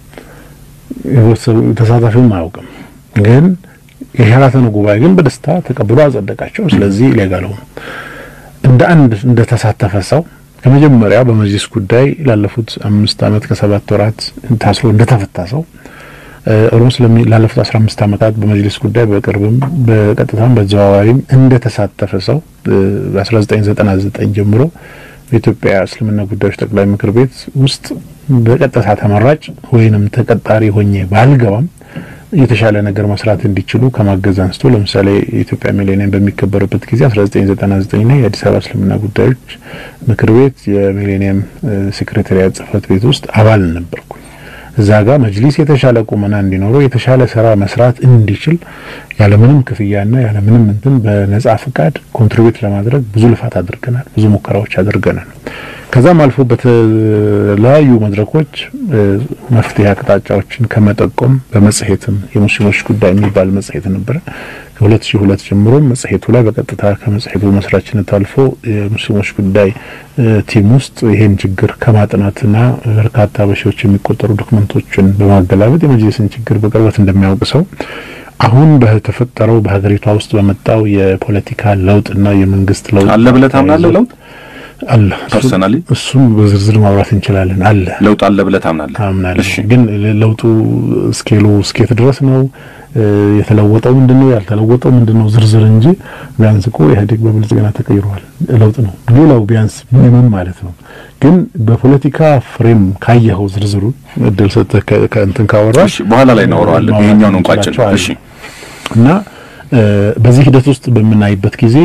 ተሳታፊው ማያውቁም ግን የሸራተን ጉባኤ ግን በደስታ ተቀብሎ አጸደቃቸው ስለዚህ ሌጋል ነው እንደ ተሳተፈ ሰው ከመጀመሪያ በመጅሊስ ጉዳይ ላለፉት 5 አመት ከ7 ወራት ታስሮ እንደተፈታ ሰው ኦሮስ ላለፉት 15 አመታት በመጅሊስ ጉዳይ በቅርብም በቀጥታም በዘዋዋሪም እንደተሳተፈ ሰው በ1999 ጀምሮ በኢትዮጵያ እስልምና ጉዳዮች ጠቅላይ ምክር ቤት ውስጥ በቀጥታ ተመራጭ ወይንም ተቀጣሪ ሆኜ ባልገባም የተሻለ ነገር መስራት እንዲችሉ ከማገዝ አንስቶ ለምሳሌ የኢትዮጵያ ሚሊኒየም በሚከበርበት ጊዜ 1999 ላይ የአዲስ አበባ እስልምና ጉዳዮች ምክር ቤት የሚሊኒየም ሴክሬታሪያት ጽህፈት ቤት ውስጥ አባል ነበርኩ እዛጋ መጅሊስ የተሻለ ቁመና እንዲኖረው የተሻለ ስራ መስራት እንዲችል ያለምንም ክፍያና ያለምንም እንትን በነጻ ፍቃድ ኮንትሪቢዩት ለማድረግ ብዙ ልፋት አድርገናል ብዙ ሙከራዎች አድርገናል ከዛም አልፎ በተለያዩ መድረኮች መፍትሄ አቅጣጫዎችን ከመጠቆም በመጽሔትም የሙስሊሞች ጉዳይ የሚባል መጽሔት ነበር ከ2002 ጀምሮ መጽሔቱ ላይ በቀጥታ ከመጽሔቱ መስራችነት አልፎ የሙስሊሞች ጉዳይ ቲም ውስጥ ይሄን ችግር ከማጥናትና በርካታ በሺዎች የሚቆጠሩ ዶክመንቶችን በማገላበጥ የመጅሊስን ችግር በቅርበት እንደሚያውቅ ሰው አሁን በተፈጠረው በሀገሪቷ ውስጥ በመጣው የፖለቲካ ለውጥና የመንግስት ለውጥ አለ ብለህ ታምናለህ ለውጥ አለ ፐርሰናሊ እሱም በዝርዝር ማውራት እንችላለን አለ ለውጥ አለ ብለህ ታምናለህ? እሺ ግን ለውጡ ስኬሉ እስከት ድረስ ነው የተለወጠው ምንድነው ያልተለወጠው ምንድነው ዝርዝር እንጂ ቢያንስ እኮ ኢህአዴግ በብልጽግና ተቀይሯል ለውጥ ነው ሌላው ቢያንስ ሚኒመም ማለት ነው ግን በፖለቲካ ፍሬም ካየኸው ዝርዝሩ እድል ሰጥተህ ከእንትን ካወራሽ በኋላ ላይ እናወራዋለን ይሄኛው ነው እንቋጭን እሺ እና በዚህ ሂደት ውስጥ በመናይበት ጊዜ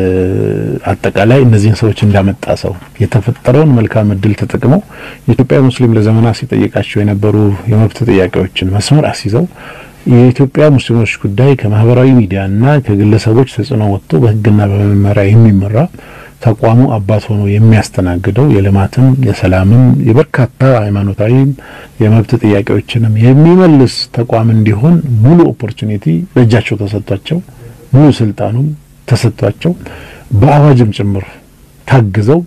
አጠቃላይ እነዚህን ሰዎች እንዳመጣ ሰው የተፈጠረውን መልካም እድል ተጠቅመው የኢትዮጵያ ሙስሊም ለዘመናት ሲጠይቃቸው የነበሩ የመብት ጥያቄዎችን መስመር አስይዘው የኢትዮጵያ ሙስሊሞች ጉዳይ ከማህበራዊ ሚዲያና ከግለሰቦች ተጽዕኖ ወጥቶ በህግና በመመሪያ የሚመራ ተቋሙ አባት ሆኖ የሚያስተናግደው የልማትም የሰላምም የበርካታ ሃይማኖታዊ የመብት ጥያቄዎችንም የሚመልስ ተቋም እንዲሆን ሙሉ ኦፖርቹኒቲ በእጃቸው ተሰጥቷቸው ሙሉ ስልጣኑም ተሰጥቷቸው በአዋጅም ጭምር ታግዘው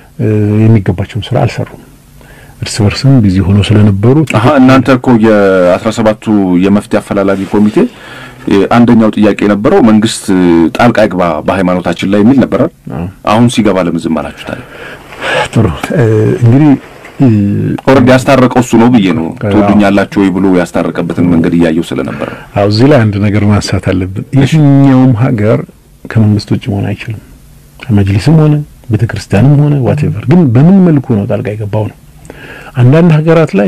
የሚገባቸውን ስራ አልሰሩም እርስ በርስም ቢዚ ሆኖ ስለነበሩ እናንተ እኮ የ17ቱ የመፍትሄ አፈላላጊ ኮሚቴ አንደኛው ጥያቄ የነበረው መንግስት ጣልቃ ይግባ በሃይማኖታችን ላይ የሚል ነበር አሁን ሲገባ ለምዝም አላችሁ ታዲያ ጥሩ እንግዲህ ኦሬዲ ያስታረቀው እሱ ነው ብዬ ነው ትወዱኛላችሁ ወይ ብሎ ያስታረቀበትን መንገድ ያያየው ስለነበር አው እዚህ ላይ አንድ ነገር ማንሳት አለብን የትኛውም ሀገር ከመንግስት ውጭ መሆን አይችልም ከመጅሊስም ሆነ ቤተክርስቲያንም ሆነ whatever ግን በምን መልኩ ነው ጣልቃ ይገባው ነው አንዳንድ ሀገራት ላይ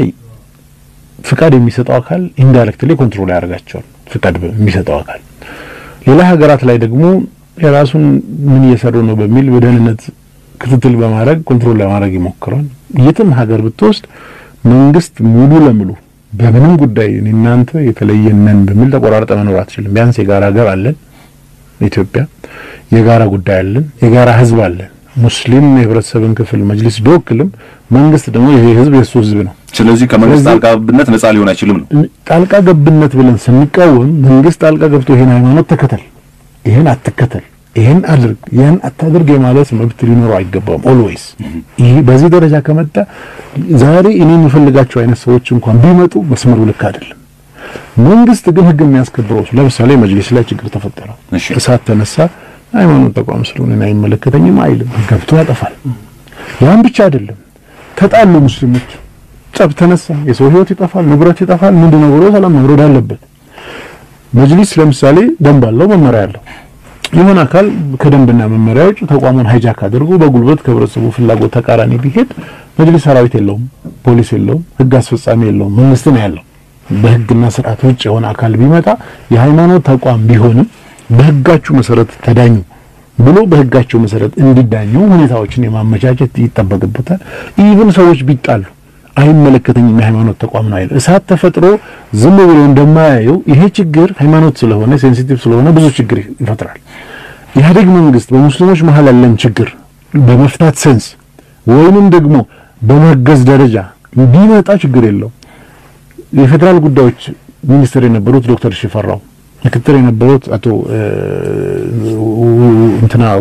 ፍቃድ የሚሰጠው አካል ኢንዳይሬክትሊ ኮንትሮል ያደርጋቸዋል ፍቃድ የሚሰጠው አካል ሌላ ሀገራት ላይ ደግሞ የራሱን ምን እየሰሩ ነው በሚል በደህንነት ክትትል በማድረግ ኮንትሮል ለማድረግ ይሞክራል የትም ሀገር ብትወስድ መንግስት ሙሉ ለሙሉ በምንም ጉዳይ እናንተ የተለየነን በሚል ተቆራርጠ መኖር አትችልም ቢያንስ የጋራ ሀገር አለን ኢትዮጵያ የጋራ ጉዳይ አለን የጋራ ህዝብ አለን ሙስሊም የህብረተሰብን ክፍል መጅሊስ ቢወክልም መንግስት ደግሞ ይሄ ህዝብ የሱ ህዝብ ነው ስለዚህ ከመንግስት ጣልቃ ገብነት ነፃ ሊሆን አይችልም ነው ጣልቃ ገብነት ብለን ስንቃወም መንግስት ጣልቃ ገብቶ ይሄን ሃይማኖት ተከተል ይሄን አትከተል ይሄን አድርግ ይሄን አታድርግ ማለት መብት ሊኖረው አይገባም ኦልዌይስ ይሄ በዚህ ደረጃ ከመጣ ዛሬ እኔ የምፈልጋቸው አይነት ሰዎች እንኳን ቢመጡ መስመሩ ልክ አይደለም መንግስት ግን ህግ የሚያስከብረው ለምሳሌ መጅሊስ ላይ ችግር ተፈጠረ እሳት ተነሳ ሃይማኖት ተቋም ስለሆነ አይመለከተኝም አይልም ገብቶ ያጠፋል ያን ብቻ አይደለም ተጣሉ ሙስሊሞች ጸብ ተነሳ የሰው ህይወት ይጠፋል ንብረት ይጠፋል ምንድነው ብሎ ሰላም መውረድ አለበት መጅሊስ ለምሳሌ ደንብ አለው መመሪያ አለው የሆነ አካል ከደንብና መመሪያዎች ተቋሙን ሃይጃክ አድርጎ በጉልበት ከህብረተሰቡ ፍላጎት ተቃራኒ ቢሄድ መጅሊስ ሰራዊት የለውም ፖሊስ የለውም ህግ አስፈጻሚ የለውም መንግስት ነው ያለው በህግና ስርዓት ውጭ የሆነ አካል ቢመጣ የሃይማኖት ተቋም ቢሆንም በህጋችሁ መሰረት ተዳኙ ብሎ በህጋቸው መሰረት እንዲዳኙ ሁኔታዎችን የማመቻቸት ይተበቀበታል ኢቭን ሰዎች ቢጣሉ አይመለከተኝም የሃይማኖት ተቋም ነው አይደል እሳት ተፈጥሮ ዝም ብሎ እንደማያየው ይሄ ችግር ሃይማኖት ስለሆነ ሴንሲቲቭ ስለሆነ ብዙ ችግር ይፈጥራል ኢህአዴግ መንግስት በሙስሊሞች መሃል ያለን ችግር በመፍታት ሴንስ ወይንም ደግሞ በመገዝ ደረጃ ቢመጣ ችግር የለው የፌደራል ጉዳዮች ሚኒስትር የነበሩት ዶክተር ሽፈራው ምክትል የነበሩት አቶ እንትናው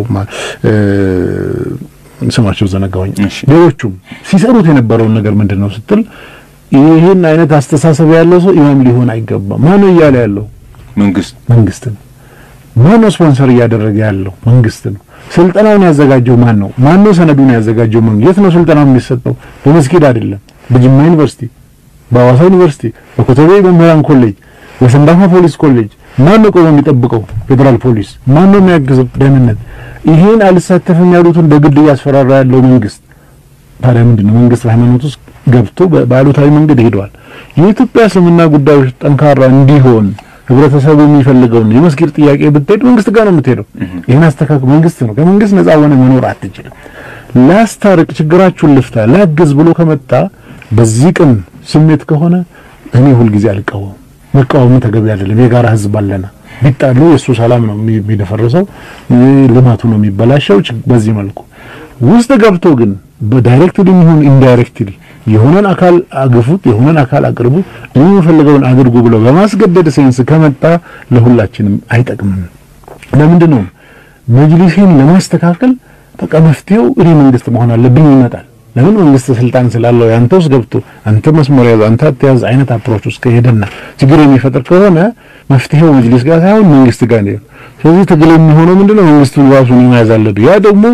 ስማቸው ዘነጋውኝ ሌሎቹም ሲሰሩት የነበረውን ነገር ምንድነው ስትል ይሄን አይነት አስተሳሰብ ያለው ሰው ኢማም ሊሆን አይገባም ማን ነው ያለ ያለው መንግስት ነው ማን ነው ስፖንሰር ያደረገ ያለው መንግስት ነው ስልጣናውን ያዘጋጀው ማን ነው ሰነዱን ያዘጋጀው የት ነው ስልጣናው የሚሰጠው በመስጊድ አይደለም በጅማ ዩኒቨርሲቲ በአዋሳ ዩኒቨርሲቲ በኮተቤ መምህራን ኮሌጅ በሰንዳፋ ፖሊስ ኮሌጅ ማን ነው ቆሞ የሚጠብቀው ፌደራል ፖሊስ ማን ነው የሚያግዘው ደህንነት ይሄን አልሳተፍም ያሉትን በግድ ያስፈራራ ያለው መንግስት ታዲያ ምንድነው መንግስት ሃይማኖት ውስጥ ገብቶ ባሉታዊ መንገድ ሄዷል የኢትዮጵያ እስልምና ጉዳዮች ጠንካራ እንዲሆን ህብረተሰቡ የሚፈልገውን የመስጊድ ጥያቄ ብትሄድ መንግስት ጋር ነው የምትሄደው ይሄን አስተካክሎ መንግስት ነው ከመንግስት ነፃ ሆነ መኖር አትችልም ላስታርቅ ችግራችሁን ልፍታ ላግዝ ብሎ ከመጣ በዚህ ቀን ስሜት ከሆነ እኔ ሁሉ ጊዜ አልቀበው መቃወም ተገቢ አይደለም የጋራ ህዝብ አለና ቢጣሉ የሱ ሰላም ነው የሚደፈረሰው ልማቱ ነው የሚበላሸው በዚህ መልኩ ውስጥ ገብቶ ግን በዳይሬክትሊ ይሁን ኢንዳይሬክትሊ የሆነን አካል አግፉት የሆነን አካል አቅርቡ የሚፈልገውን አድርጉ ብለው በማስገደድ ሴንስ ከመጣ ለሁላችንም አይጠቅምም ለምንድነው መጅሊስን ለማስተካከል በቃ መፍትሄው እኔ መንግስት መሆን አለብኝ ይመጣል ለምን መንግስት ስልጣን ስላለው ያንተውስ ገብቶ አንተ መስመር ያዝ አንተ አትያዝ አይነት አፕሮች ውስጥ ከሄደና ችግር የሚፈጥር ከሆነ መፍትሄው መጅሊስ ጋር ሳይሆን መንግስት ጋር ነው ስለዚህ ትግል የሚሆነው ምንድነው መንግስቱን ራሱን ይያዝ አለበት ያ ደግሞ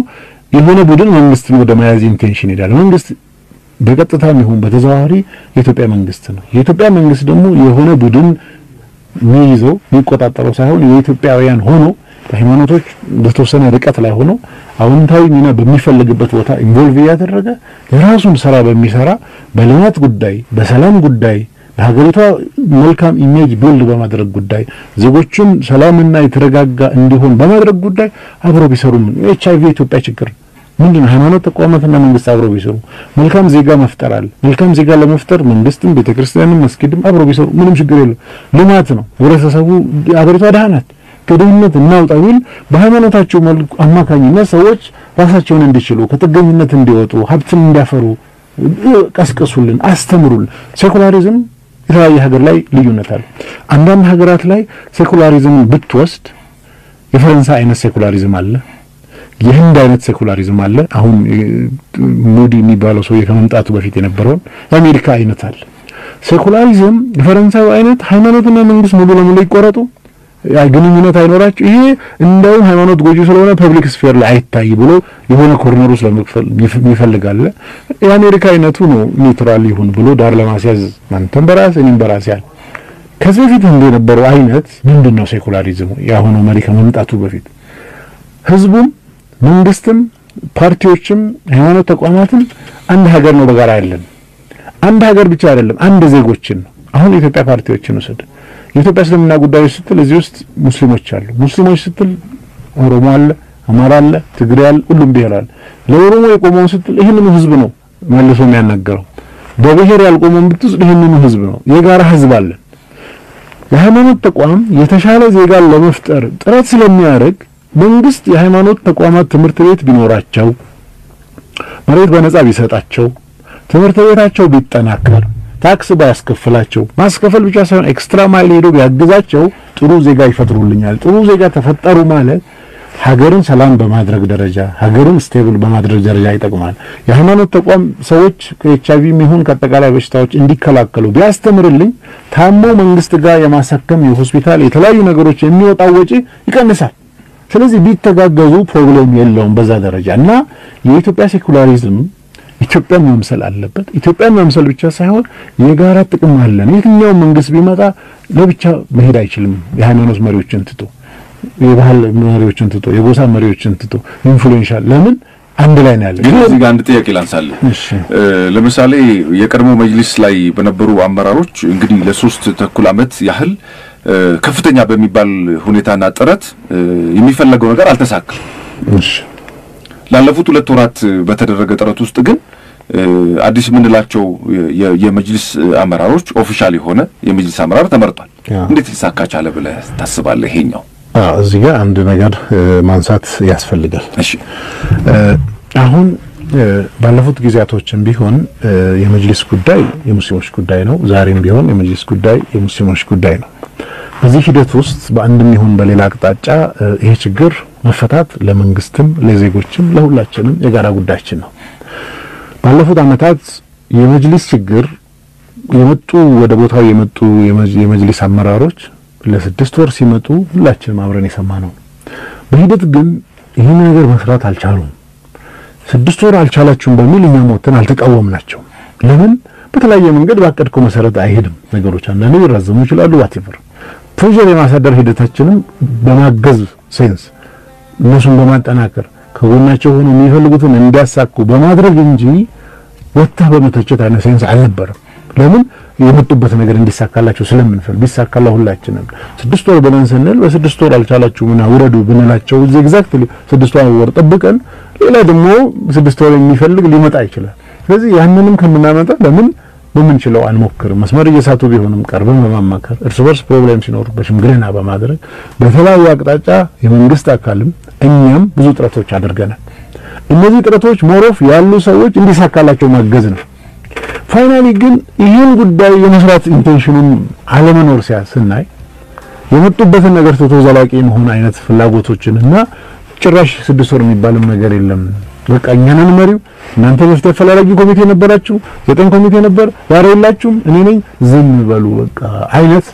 የሆነ ቡድን መንግስትን ወደ መያዝ ኢንቴንሽን ይላል። መንግስት በቀጥታም ይሁን በተዘዋዋሪ የኢትዮጵያ መንግስት ነው። የኢትዮጵያ መንግስት ደግሞ የሆነ ቡድን የሚይዘው የሚቆጣጠረው ሳይሆን የኢትዮጵያውያን ሆኖ ሃይማኖቶች በተወሰነ ርቀት ላይ ሆኖ አዎንታዊ ሚና በሚፈልግበት ቦታ ኢንቮልቭ ያደረገ የራሱን ስራ በሚሰራ በልማት ጉዳይ፣ በሰላም ጉዳይ፣ በሀገሪቷ መልካም ኢሜጅ ቢልድ በማድረግ ጉዳይ፣ ዜጎችን ሰላምና የተረጋጋ እንዲሆን በማድረግ ጉዳይ አብሮ ቢሰሩ ኤችአይቪ ኢትዮጵያ ችግር ምንድነው? ሃይማኖት ተቋማትና መንግስት አብሮ ቢሰሩ መልካም ዜጋ መፍጠር አለ። መልካም ዜጋ ለመፍጠር መንግስትም ቤተክርስቲያንም መስጊድም አብሮ ቢሰሩ ምንም ችግር የለም። ልማት ነው። ህብረተሰቡ አገሪቷ ደሃ ናት፣ ከድህነት እናውጣ ቢል በሃይማኖታቸው መልኩ አማካኝነት ሰዎች ራሳቸውን እንዲችሉ ከጥገኝነት እንዲወጡ ሀብትን እንዲያፈሩ ቀስቀሱልን፣ አስተምሩልን። ሴኩላሪዝም የተለያየ ሀገር ላይ ልዩነት አለ። አንዳንድ ሀገራት ላይ ሴኩላሪዝምን ብትወስድ የፈረንሳይ አይነት ሴኩላሪዝም አለ፣ የህንድ አይነት ሴኩላሪዝም አለ። አሁን ሙዲ የሚባለው ሰው ከመምጣቱ በፊት የነበረውን የአሜሪካ አይነት አለ። ሴኩላሪዝም የፈረንሳይ አይነት ሃይማኖትና መንግስት ሙሉ ለሙሉ ይቆረጡ፣ ግንኙነት አይኖራቸው። ይሄ እንደውም ሃይማኖት ጎጂ ስለሆነ ፐብሊክ ስፌር ላይ አይታይ ብሎ የሆነ ኮርነር ውስጥ ለመክፈል ይፈልጋል። የአሜሪካ አይነቱ ነው ኒውትራል ይሁን ብሎ ዳር ለማስያዝ ማንተም በራስ እኔም በራስ ያለ ከዚህ በፊት እንደነበረው አይነት ምንድነው ሴኩላሪዝሙ? ያሁኑ መሪ ከመምጣቱ በፊት ህዝቡም መንግስትም ፓርቲዎችም ሃይማኖት ተቋማትም አንድ ሀገር ነው በጋራ ያለን። አንድ ሀገር ብቻ አይደለም፣ አንድ ዜጎችን ነው። አሁን የኢትዮጵያ ፓርቲዎችን ወሰድ። የኢትዮጵያ እስልምና ጉዳዮች ስትል እዚህ ውስጥ ሙስሊሞች አሉ። ሙስሊሞች ስትል ኦሮሞ አለ፣ አማራ አለ፣ ትግሬ አለ፣ ሁሉም ብሔር አለ። ለኦሮሞ የቆመው ስትል ይሄንኑ ህዝብ ነው መልሶ የሚያናገረው። በብሔር ያልቆመው ብትል ይሄንኑ ህዝብ ነው። የጋራ ህዝብ አለ። የሃይማኖት ተቋም የተሻለ ዜጋን ለመፍጠር ጥረት ስለሚያደርግ መንግስት የሃይማኖት ተቋማት ትምህርት ቤት ቢኖራቸው፣ መሬት በነጻ ቢሰጣቸው፣ ትምህርት ቤታቸው ቢጠናከር፣ ታክስ ባያስከፍላቸው፣ ማስከፈል ብቻ ሳይሆን ኤክስትራ ማይል ሄዶ ቢያግዛቸው ጥሩ ዜጋ ይፈጥሩልኛል። ጥሩ ዜጋ ተፈጠሩ ማለት ሀገርን ሰላም በማድረግ ደረጃ፣ ሀገርን ስቴብል በማድረግ ደረጃ ይጠቅማል። የሃይማኖት ተቋም ሰዎች ከኤችአይቪ የሚሆን ከአጠቃላይ በሽታዎች እንዲከላከሉ ቢያስተምርልኝ ታሞ መንግስት ጋር የማሳከም የሆስፒታል የተለያዩ ነገሮች የሚወጣው ወጪ ይቀንሳል። ስለዚህ ቢተጋገዙ ፕሮብሌም የለውም በዛ ደረጃ እና የኢትዮጵያ ሴኩላሪዝም ኢትዮጵያን መምሰል አለበት። ኢትዮጵያን መምሰል ብቻ ሳይሆን የጋራ ጥቅም አለን። የትኛው መንግስት ቢመጣ ለብቻ መሄድ አይችልም። የሃይማኖት መሪዎችን ትቶ፣ የባህል መሪዎችን ትቶ፣ የጎሳ መሪዎችን ትቶ ኢንፍሉዌንሻል ለምን አንድ ላይ ነው ያለው። እዚህ ጋር አንድ ጥያቄ ላንሳለ። ለምሳሌ የቀድሞ መጅሊስ ላይ በነበሩ አመራሮች እንግዲህ ለሶስት ተኩል ዓመት ያህል ከፍተኛ በሚባል ሁኔታና ጥረት የሚፈለገው ነገር አልተሳካም። ላለፉት 2 ወራት በተደረገ ጥረት ውስጥ ግን አዲስ ምንላቸው የመጅሊስ አመራሮች ኦፊሻሊ ሆነ የመጅሊስ አመራር ተመርጧል። እንዴት ሊሳካ ቻለ ብለህ ታስባለህ? ይሄኛው እዚህ ጋር አንድ ነገር ማንሳት ያስፈልጋል። እሺ አሁን ባለፉት ጊዜያቶችም ቢሆን የመጅሊስ ጉዳይ የሙስሊሞች ጉዳይ ነው። ዛሬም ቢሆን የመጅሊስ ጉዳይ የሙስሊሞች ጉዳይ ነው። በዚህ ሂደት ውስጥ በአንድም ይሁን በሌላ አቅጣጫ ይሄ ችግር መፈታት ለመንግስትም ለዜጎችም ለሁላችንም የጋራ ጉዳያችን ነው። ባለፉት አመታት የመጅሊስ ችግር የመጡ ወደ ቦታው የመጡ የመጅሊስ አመራሮች ለ6 ወር ሲመጡ ሁላችንም አብረን የሰማነው። በሂደት ግን ይሄን ነገር መስራት አልቻሉም። 6 ወር አልቻላችሁም በሚል እኛ ሞተን አልተቃወምናቸውም። ለምን? በተለያየ መንገድ ባቀድከው መሰረት አይሄድም ነገሮች። አንዳንዴ ይራዘሙ ይችላሉ። ዋትኤቨር ፕሮጀክት የማሳደር ሂደታችንም በማገዝ ሴንስ እነሱን በማጠናከር ከጎናቸው ሆኖ የሚፈልጉትን እንዲያሳኩ በማድረግ እንጂ ወጣ በመተቸት አይነት ሴንስ አልነበረም። ለምን? የመጡበት ነገር እንዲሳካላቸው ስለምንፈልግ ቢሳካላ ሁላችንም 6 ወር ብለን ስንል በ6 ወር አልቻላችሁምና ውረዱ ብንላቸው ኤግዛክትሊ 6 ወር ጠብቀን ሌላ ደግሞ 6 ወር የሚፈልግ ሊመጣ ይችላል። ስለዚህ ያንንም ከምናመጣ ለምን በምንችለው አንሞክርም? መስመር እየሳቱ ቢሆንም ቀርበን በማማከር እርስ በርስ ፕሮብሌም ሲኖር በሽምግልና በማድረግ በተለያየ አቅጣጫ የመንግስት አካልም እኛም ብዙ ጥረቶች አድርገናል። እነዚህ ጥረቶች ሞሮፍ ያሉ ሰዎች እንዲሳካላቸው ማገዝ ነው። ፋይናሊ ግን ይህን ጉዳይ የመስራት ኢንቴንሽኑን አለመኖር ሲያስናይ የመጡበትን ነገር ተቶ ዘላቂ መሆን አይነት ፍላጎቶችን እና ጭራሽ 6 ወር የሚባልም ነገር የለም። በቃ እኛንን መሪው እናንተ መፍትሄ ፈላላጊ ኮሚቴ ነበራችሁ፣ 9 ኮሚቴ ነበር፣ ዛሬ የላችሁም፣ እኔ ነኝ ዝም በሉ በቃ አይነት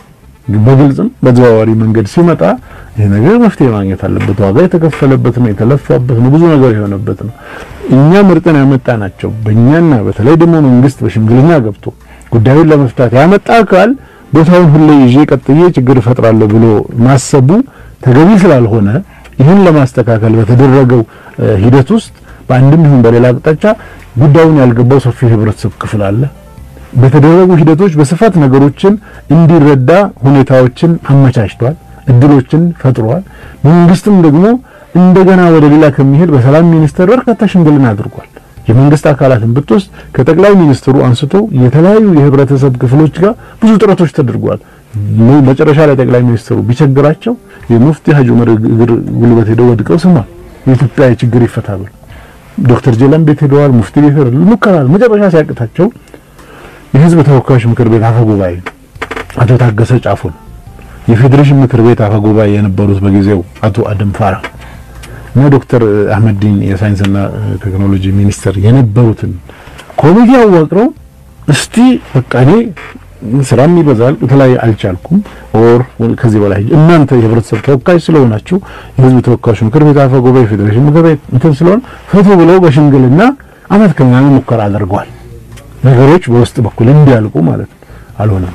በግልጽም በተዘዋዋሪ መንገድ ሲመጣ ይሄ ነገር መፍትሄ ማግኘት አለበት። ዋጋ የተከፈለበት ነው፣ የተለፋበት ነው፣ ብዙ ነገር የሆነበት ነው። እኛ ምርጥን ያመጣናቸው በእኛና በተለይ ደግሞ መንግስት በሽምግልና ገብቶ ጉዳዩን ለመፍታት ያመጣ አካል ቦታውን ሁሉ ይዤ ቀጥዬ ችግር እፈጥራለሁ ብሎ ማሰቡ ተገቢ ስላልሆነ ይህን ለማስተካከል በተደረገው ሂደት ውስጥ በአንድም ይሁን በሌላ አቅጣጫ ጉዳዩን ያልገባው ሰፊ ህብረተሰብ ክፍል አለ። በተደረጉ ሂደቶች በስፋት ነገሮችን እንዲረዳ ሁኔታዎችን አመቻችቷል፣ እድሎችን ፈጥሯል። መንግስትም ደግሞ እንደገና ወደ ሌላ ከሚሄድ በሰላም ሚኒስቴር በርካታ ሽምግልና አድርጓል። የመንግስት አካላትን ብትወስድ ከጠቅላይ ሚኒስትሩ አንስቶ የተለያዩ የህብረተሰብ ክፍሎች ጋር ብዙ ጥረቶች ተደርጓል። መጨረሻ ላይ ጠቅላይ ሚኒስትሩ ቢቸግራቸው የሙፍቲ ሀጂ ዑመር እግር ጉልበት ሄደው ወድቀው ስሟል የኢትዮጵያ ችግር ይፈታል። ዶክተር ጀላን ቤት ሄደዋል፣ ሙፍቲ ቤት ሄደዋል፣ ሙከራል። መጨረሻ ሲያቅታቸው የህዝብ ተወካዮች ምክር ቤት አፈ ጉባኤ አቶ ታገሰ ጫፉን፣ የፌዴሬሽን ምክር ቤት አፈ ጉባኤ የነበሩት በጊዜው አቶ አደም ፋራ እና ዶክተር አህመዲን የሳይንስና ቴክኖሎጂ ሚኒስትር የነበሩትን ኮሚቴ አዋቅረው እስቲ በቃ እኔ ስራም ይበዛል ተላይ አልቻልኩም ኦር ከዚህ በላይ እናንተ የህብረተሰብ ተወካይ ስለሆናችሁ የህዝብ ተወካዮች ምክር ቤት አፈ ጉባኤ ፌዴሬሽን ምክር ቤት እንትን ስለሆነ ፈቶ ብለው በሽምግልና አመት ከማን ሙከራ አድርገዋል። ነገሮች በውስጥ በኩል እንዲያልቁ ማለት አልሆነም።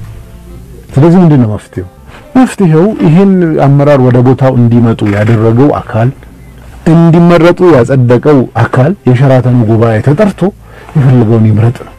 ስለዚህ ምንድነው መፍትሄው? መፍትሄው ይሄን አመራር ወደ ቦታው እንዲመጡ ያደረገው አካል እንዲመረጡ ያጸደቀው አካል የሸራተኑ ጉባኤ ተጠርቶ የፈለገውን ይምረጥ ነው።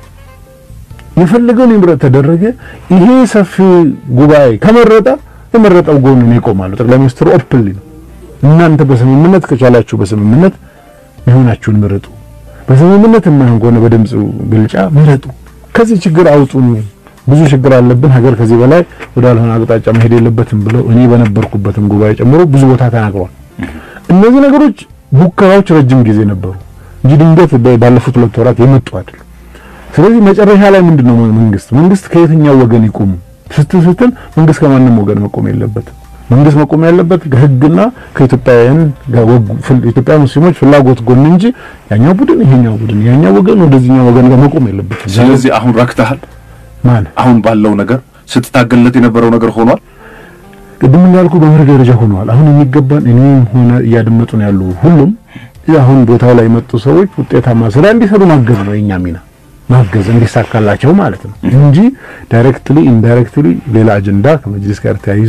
የፈለገውን ይምረጥ ተደረገ። ይሄ ሰፊ ጉባኤ ከመረጠ የመረጠው ጎን ነው ይቆማሉ። ጠቅላይ ሚኒስትሩ ኦፕንሊ ነው እናንተ በስምምነት ከቻላችሁ በስምምነት ይሆናችሁን ምረጡ፣ በስምምነት የማይሆን ከሆነ በድምጽ ብልጫ ምረጡ፣ ከዚህ ችግር አውጡን፣ ብዙ ችግር አለብን፣ ሀገር ከዚህ በላይ ወዳልሆነ አቅጣጫ መሄድ የለበትም ብለው እኔ በነበርኩበትም ጉባኤ ጨምሮ ብዙ ቦታ ተናግሯል። እነዚህ ነገሮች ሙከራዎች ረጅም ጊዜ ነበሩ እንጂ ድንገት ባለፉት 2 ወራት የመጡ አይደል። ስለዚህ መጨረሻ ላይ ምንድነው መንግስት ከየትኛው ወገን ይቆም ስትል መንግስት ከማንም ወገን መቆም የለበትም። መንግስት መቆም ያለበት ከህግና ከኢትዮጵያውያን ኢትዮጵያ ሙስሊሞች ፍላጎት ጎን እንጂ ያኛው ቡድን ያኛው ወገን ወደዚህኛው ወገን ጋር መቆም የለበትም። ስለዚህ አሁን ረክተሃል ማለት አሁን ባለው ነገር ስትታገልለት የነበረው ነገር ሆኗል። ቅድም እንዳልኩ በመርህ ደረጃ ሆኗል። አሁን የሚገባን እኔም ሆነ እያደመጡን ያሉ ሁሉም አሁን ቦታው ላይ መጡ ሰዎች ውጤታማ ስራ እንዲሰሩ ማገዝ ነው የኛ ሚና፣ ማገዝ እንዲሳካላቸው ማለት ነው እንጂ ዳይሬክትሊ ኢንዳይሬክትሊ ሌላ አጀንዳ ከመጅሊስ ጋር ተያይዞ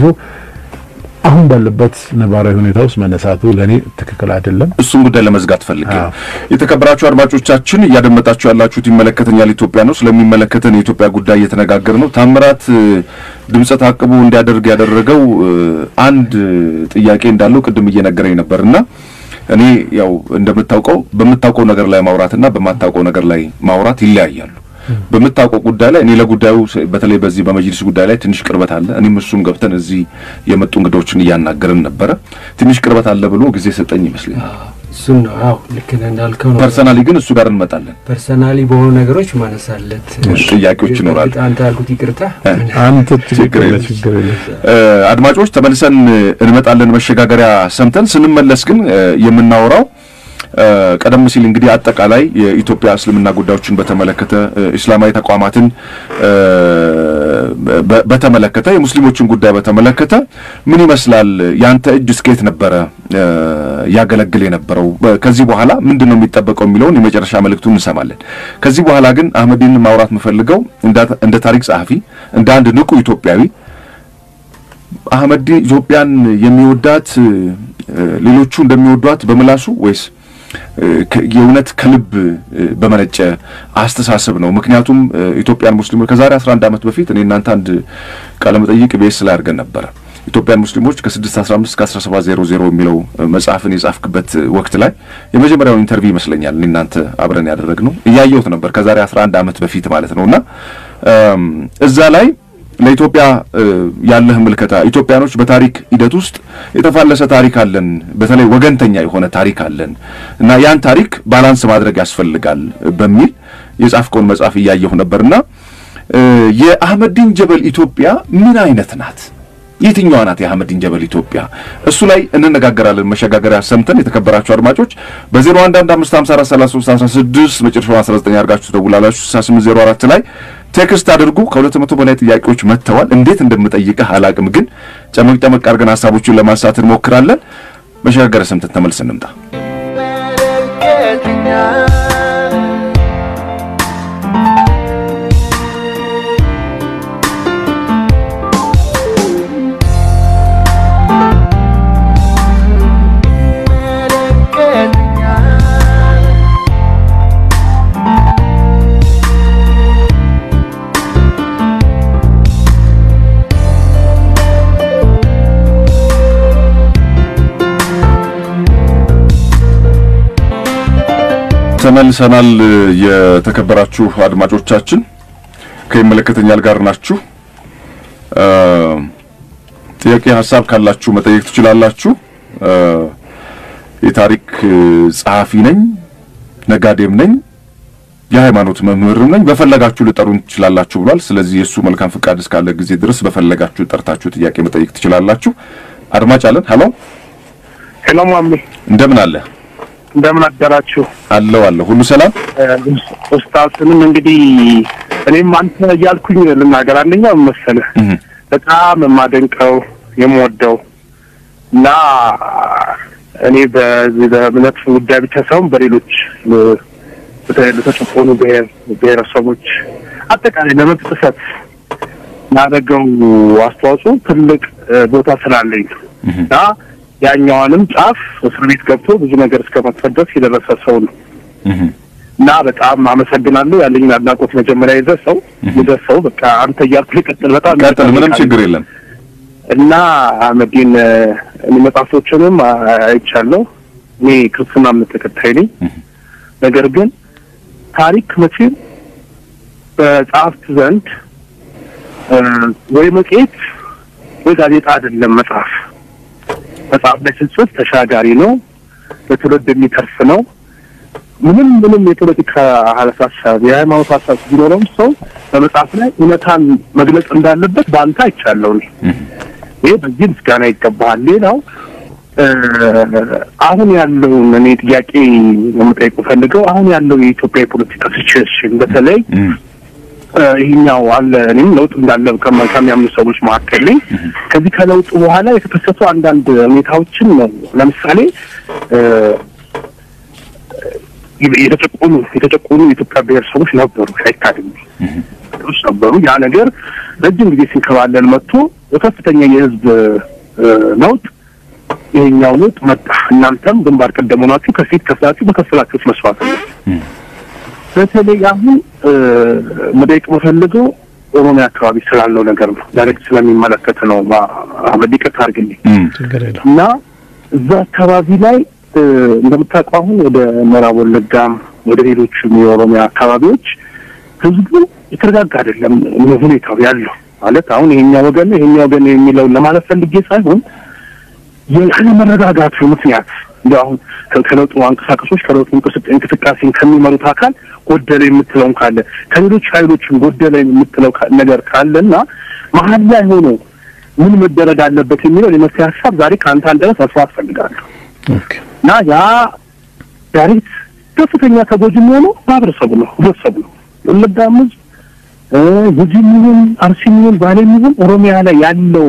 አሁን ባለበት ነባራዊ ሁኔታ ውስጥ መነሳቱ ለኔ ትክክል አይደለም። እሱን ጉዳይ ለመዝጋት ፈልጌ የተከበራችሁ አድማጮቻችን እያደመጣችሁ ያላችሁት ይመለከተኛል ኢትዮጵያ ነው። ስለሚመለከተን የኢትዮጵያ ጉዳይ እየተነጋገርን ነው። ታምራት ድምጽ ታቅቡ እንዲያደርግ ያደረገው አንድ ጥያቄ እንዳለው ቅድም እየነገረኝ ነበርና እኔ ያው እንደምታውቀው በመታውቀው ነገር ላይ ማውራትና በማታውቀው ነገር ላይ ማውራት ይለያያሉ። በመታውቀው ጉዳይ ላይ እኔ ለጉዳዩ በተለይ በዚህ በመጅሊስ ጉዳይ ላይ ትንሽ ቅርበት አለ። እኔም እሱም ገብተን እዚህ የመጡ እንግዶችን እያናገርን ነበር። ትንሽ ቅርበት አለ ብሎ ጊዜ ሰጠኝ ይመስለኛል። እሱን ነው ልክ እንዳልከው ነው። ፐርሰናሊ ግን እሱ ጋር እንመጣለን። ፐርሰናሊ በሆነ ነገሮች ማነሳለት ጥያቄዎች ይኖራሉ። አንተ ያልኩት ይቅርታ አንተ ችግር የለም። አድማጮች ተመልሰን እንመጣለን። መሸጋገሪያ ሰምተን ስንመለስ ግን የምናወራው ቀደም ሲል እንግዲህ አጠቃላይ የኢትዮጵያ እስልምና ጉዳዮችን በተመለከተ እስላማዊ ተቋማትን በተመለከተ የሙስሊሞችን ጉዳይ በተመለከተ ምን ይመስላል? ያንተ እጅ እስከየት ነበረ ያገለግል የነበረው? ከዚህ በኋላ ምንድነው የሚጠበቀው የሚለውን የመጨረሻ መልእክቱን እንሰማለን። ከዚህ በኋላ ግን አህመዲን ማውራት መፈልገው እንደ ታሪክ ጸሐፊ እንደ አንድ ንቁ ኢትዮጵያዊ አህመዲን ኢትዮጵያን የሚወዳት ሌሎቹ እንደሚወዷት በመላሱ ወይስ የእውነት ከልብ በመነጨ አስተሳሰብ ነው? ምክንያቱም ኢትዮጵያን ሙስሊሞች ከዛሬ 11 ዓመት በፊት እኔ እናንተ አንድ ቃለ መጠይቅ ቤስ ላይ አድርገን ነበር። ኢትዮጵያን ሙስሊሞች ከ615 እስከ 1700 የሚለው መጽሐፍን የጻፍክበት ወቅት ላይ የመጀመሪያው ኢንተርቪው ይመስለኛል እኔ እናንተ አብረን ያደረግነው እያየሁት ነበር ከዛሬ 11 ዓመት በፊት ማለት ነውና እዛ ላይ ለኢትዮጵያ ያለህ ምልከታ ኢትዮጵያኖች በታሪክ ሂደት ውስጥ የተፋለሰ ታሪክ አለን፣ በተለይ ወገንተኛ የሆነ ታሪክ አለን እና ያን ታሪክ ባላንስ ማድረግ ያስፈልጋል በሚል የጻፍከውን መጽሐፍ እያየሁ ነበርና የአህመዲን ጀበል ኢትዮጵያ ምን አይነት ናት? የትኛዋ ናት የአህመዲን ጀበል ኢትዮጵያ? እሱ ላይ እንነጋገራለን። መሸጋገሪያ ሰምተን የተከበራችሁ አድማጮች በ0115543316 መጨረሻው 19 አድርጋችሁ ደውላላችሁ። 6804 ላይ ቴክስት አድርጉ። ከ200 በላይ ጥያቄዎች መጥተዋል። እንዴት እንደምጠይቅህ አላቅም፣ ግን ጨመቅ አድርገን ሐሳቦችን ለማንሳት እንሞክራለን። መሸጋገሪያ ሰምተን ተመልሰን እንምጣ። ተመልሰናል። የተከበራችሁ አድማጮቻችን ከይመለከተኛል ጋር ናችሁ። ጥያቄ ሐሳብ ካላችሁ መጠየቅ ትችላላችሁ። የታሪክ ጸሐፊ ነኝ፣ ነጋዴም ነኝ፣ የሃይማኖት መምህርም ነኝ፣ በፈለጋችሁ ልጠሩን ትችላላችሁ ብሏል። ስለዚህ የሱ መልካም ፍቃድ እስካለ ጊዜ ድረስ በፈለጋችሁ ጠርታችሁ ጥያቄ መጠየቅ ትችላላችሁ። አድማጭ አለን። ሄሎ ማሚ፣ እንደምን አለ? እንደምን አደራችሁ? አለው ሁሉ ሰላም። ኡስታዝንም እንግዲህ እኔም አንተ ያልኩኝ ልናገር አንደኛው መሰለህ በጣም የማደንቀው የምወደው እና እኔ በእምነት ጉዳይ ብቻ ሳይሆን በሌሎች በተጨቆኑ ብሔረሰቦች አጠቃላይ ለመብት ጥሰት ያደረገው አስተዋጽኦ ትልቅ ቦታ ስላለኝ እና ያኛውንም ጫፍ እስር ቤት ገብቶ ብዙ ነገር እስከመክፈል ድረስ የደረሰ ሰው ነው እና በጣም አመሰግናለሁ። ያለኝ አድናቆት መጀመሪያ ይዘሰው በቃ አንተ እያልክ ልቀጥል። በጣም ቀጥል፣ ምንም ችግር የለም። እና አህመዲን መጽሐፎችንም አይቻለሁ። እኔ ክርስትና እምነት ተከታይ ነኝ። ነገር ግን ታሪክ መቼም በጸሐፍት ዘንድ ወይ መጽሔት ወይ ጋዜጣ አይደለም። መጽሐፍ ላይ ሲጽፍ ተሻጋሪ ነው፣ ለትውልድ የሚተርፍ ነው። ምንም የፖለቲካ ሐሳብ የሃይማኖት ሐሳብ ቢኖርም ሰው በመጽሐፍ ላይ እውነታን መግለጽ እንዳለበት በአንተ አይቻለሁ። ይሄ በዚህ ምስጋና ይገባሃል። ሌላው አሁን ያለውን እኔ ጥያቄ ለመጠየቅ ፈልገው አሁን ያለው የኢትዮጵያ የፖለቲካ ሲቹዌሽን በተለይ ይሄኛው አለ እኔም ለውጥ እንዳለ ከሚያምኑ ሰዎች መካከል ነኝ። ከዚህ ከለውጡ በኋላ የተከሰቱ አንዳንድ ሁኔታዎችን ለምሳሌ የተጨቆኑ የኢትዮጵያ ብሔረሰቦች ነበሩ፣ ሳይካድም ነበሩ። ያ ነገር ረጅም ጊዜ ሲንከባለል መጥቶ በከፍተኛ የህዝብ ለውጥ ይሄኛው ለውጥ መጣ። እናንተም ግንባር ቀደም ሆናችሁ ከፊት ከፍላችሁ በከፈላችሁት መስዋዕትነት በተለይ አሁን መጠየቅ የምፈልገው ኦሮሚያ አካባቢ ስላለው ነገር ነው። ዳይሬክት ስለሚመለከት ነው። አህመድ ይቅርታ አድርግልኝ እና እዛ አካባቢ ላይ እንደምታውቀው አሁን ወደ ምዕራብ ወለጋም ወደ ሌሎችም የኦሮሚያ አካባቢዎች ህዝቡ የተረጋጋ አይደለም ሁኔታው ያለው ማለት አሁን ይሄኛው ወገን የሚለው ለማለት ፈልጌ ሳይሆን የመረጋጋቱ ምክንያት አሁን ከለውጡ አንቀሳቃሾች ከለውጡ እንቅስቃሴን ከሚመሩት አካል ጎደለ የምትለው ካለ ከሌሎች ኃይሎችም ጎደለ የምትለው ነገር ካለና መሀል ላይ ሆኖ ምን መደረግ አለበት የሚለው የመፍትሄ ሀሳብ ዛሬ ከአንተ አንደበት መስዋዕት ፈልጋለሁ። እና ያ ዳይሬክት ከፍተኛ ተጎጂ የሚሆነው ማህበረሰቡ ነው፣ ህብረተሰቡ ነው። ለምዳምዝ የጂኒውን አርሲኒውን ባለሚውን ኦሮሚያ ላይ ያለው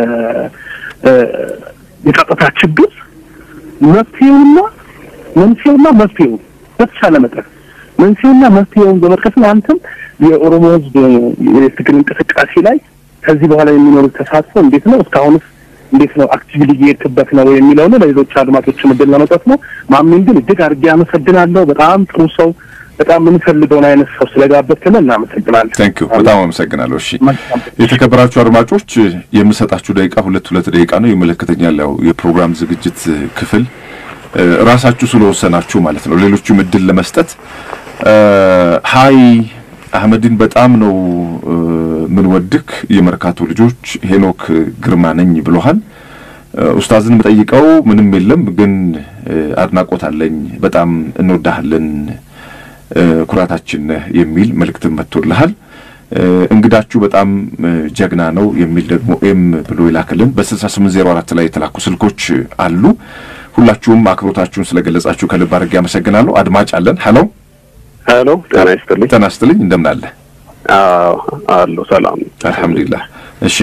የጸጥታ ችግር መፍትሄውና መፍትሄው በተቻለ መጠን መንስኤውና መፍትሄውን በመጥቀስ አንተም የኦሮሞ ህዝብ የትግል እንቅስቃሴ ላይ ከዚህ በኋላ የሚኖር ተሳትፎ እንዴት ነው እስካሁንስ እንዴት ነው አክቲቭሊ እየተከበተ ነው የሚለው ነው ለሌሎች አድማጮች ምድል ለመጣት ነው። ማሜን ግን እጅግ አድርጌ አመሰግናለሁ። በጣም ጥሩ ሰው፣ በጣም የምንፈልገውን አይነት ሰው ስለጋበዝከን እናመሰግናለን። ታንክ ዩ፣ በጣም አመሰግናለሁ። እሺ የተከበራችሁ አድማጮች የምሰጣችሁ ደቂቃ ሁለት ደቂቃ ነው። ይመለከተኛል ያው የፕሮግራም ዝግጅት ክፍል ራሳችሁ ስለወሰናችሁ ማለት ነው ሌሎቹም እድል ለመስጠት ሃይ አህመድን በጣም ነው ምን ወድክ የመርካቶ ልጆች ሄኖክ ግርማ ነኝ ብሎሃል። ኡስታዝን መጠይቀው ምንም የለም ግን አድናቆት አለኝ በጣም እንወዳለን ኩራታችን የሚል መልእክት መጥቶልሃል። እንግዳችሁ በጣም ጀግና ነው የሚል ደግሞ ኤም ብሎ ይላክልን በ6804 ላይ የተላኩ ስልኮች አሉ። ሁላችሁም አክብሮታችሁን ስለገለጻችሁ ከልብ አድርጌ አመሰግናለሁ። አድማጭ አለን። ሄሎ ጤና ይስጥልኝ እንደምን አለ? አሎ ሰላም አልহামዱሊላህ። እሺ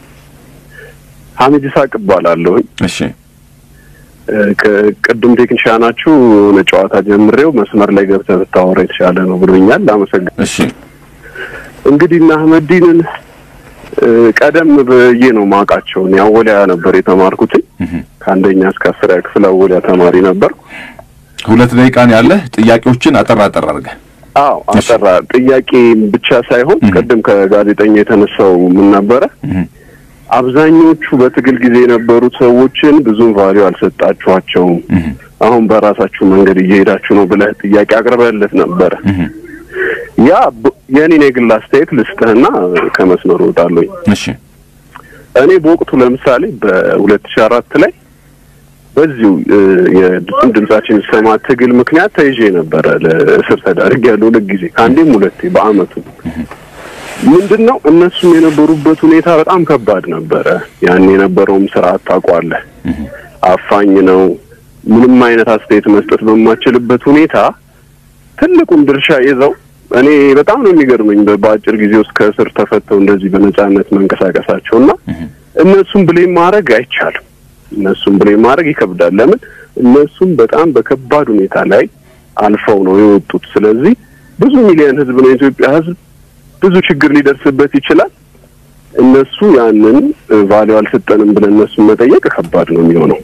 ሐሚድ ኢሳቅ እባላለሁ። እሺ ከቅድም ቴክኒሻናችሁ ለጨዋታ ጀምሬው መስመር ላይ ገብተህ ብታወራ የተሻለ ነው ብሎኛል። አመሰግናለሁ። እሺ እንግዲህ አህመዲንን ቀደም ብዬ ነው ማቃቸው። ያወሊያ ነበር የተማርኩት ከአንደኛ እስከ 10 ክፍል አወሊያ ተማሪ ነበር። 2 ደቂቃ ነው ያለ ጥያቄዎችን አጠራ አድርገህ። አዎ አጠራ ጥያቄ ብቻ ሳይሆን ቀደም ከጋዜጠኛ የተነሳው ምን ነበር አብዛኞቹ በትግል ጊዜ የነበሩት ሰዎችን ብዙም ቫልዩ አልሰጣችኋቸውም። አሁን በራሳችሁ መንገድ እየሄዳችሁ ነው ብለህ ጥያቄ አቅርበለት ነበር። ያ የኔ የግል አስተያየት ልስጥህና ከመስመር ወጣለሁ። እሺ እኔ በወቅቱ ለምሳሌ በ2004 ላይ በዚሁ የድምጻችን ሰማ ትግል ምክንያት ተይዤ ነበር ለእስር ተዳርጌያለሁ ለጊዜ ከአንዴም ሁለቴ በአመቱ። ምንድነው እነሱ የነበሩበት ሁኔታ በጣም ከባድ ነበር። ያን የነበረውም ስርዓት ታቋለህ አፋኝ ነው። ምንም አይነት አስተያየት መስጠት በማይችልበት ሁኔታ ትልቁን ድርሻ ይዘው እኔ በጣም ነው የሚገርመኝ በአጭር ጊዜ ውስጥ ከእስር ተፈተው እንደዚህ በነጻነት መንቀሳቀሳቸውና እነሱም ብሌም ማድረግ አይቻልም። እነሱም ብሌም ማድረግ ይከብዳል። ለምን እነሱም በጣም በከባድ ሁኔታ ላይ አልፈው ነው የወጡት። ስለዚህ ብዙ ሚሊዮን ህዝብ ነው የኢትዮጵያ ህዝብ ብዙ ችግር ሊደርስበት ይችላል። እነሱ ያንን ቫልዩ አልሰጠንም ብለን እነሱ መጠየቅ ከባድ ነው የሚሆነው።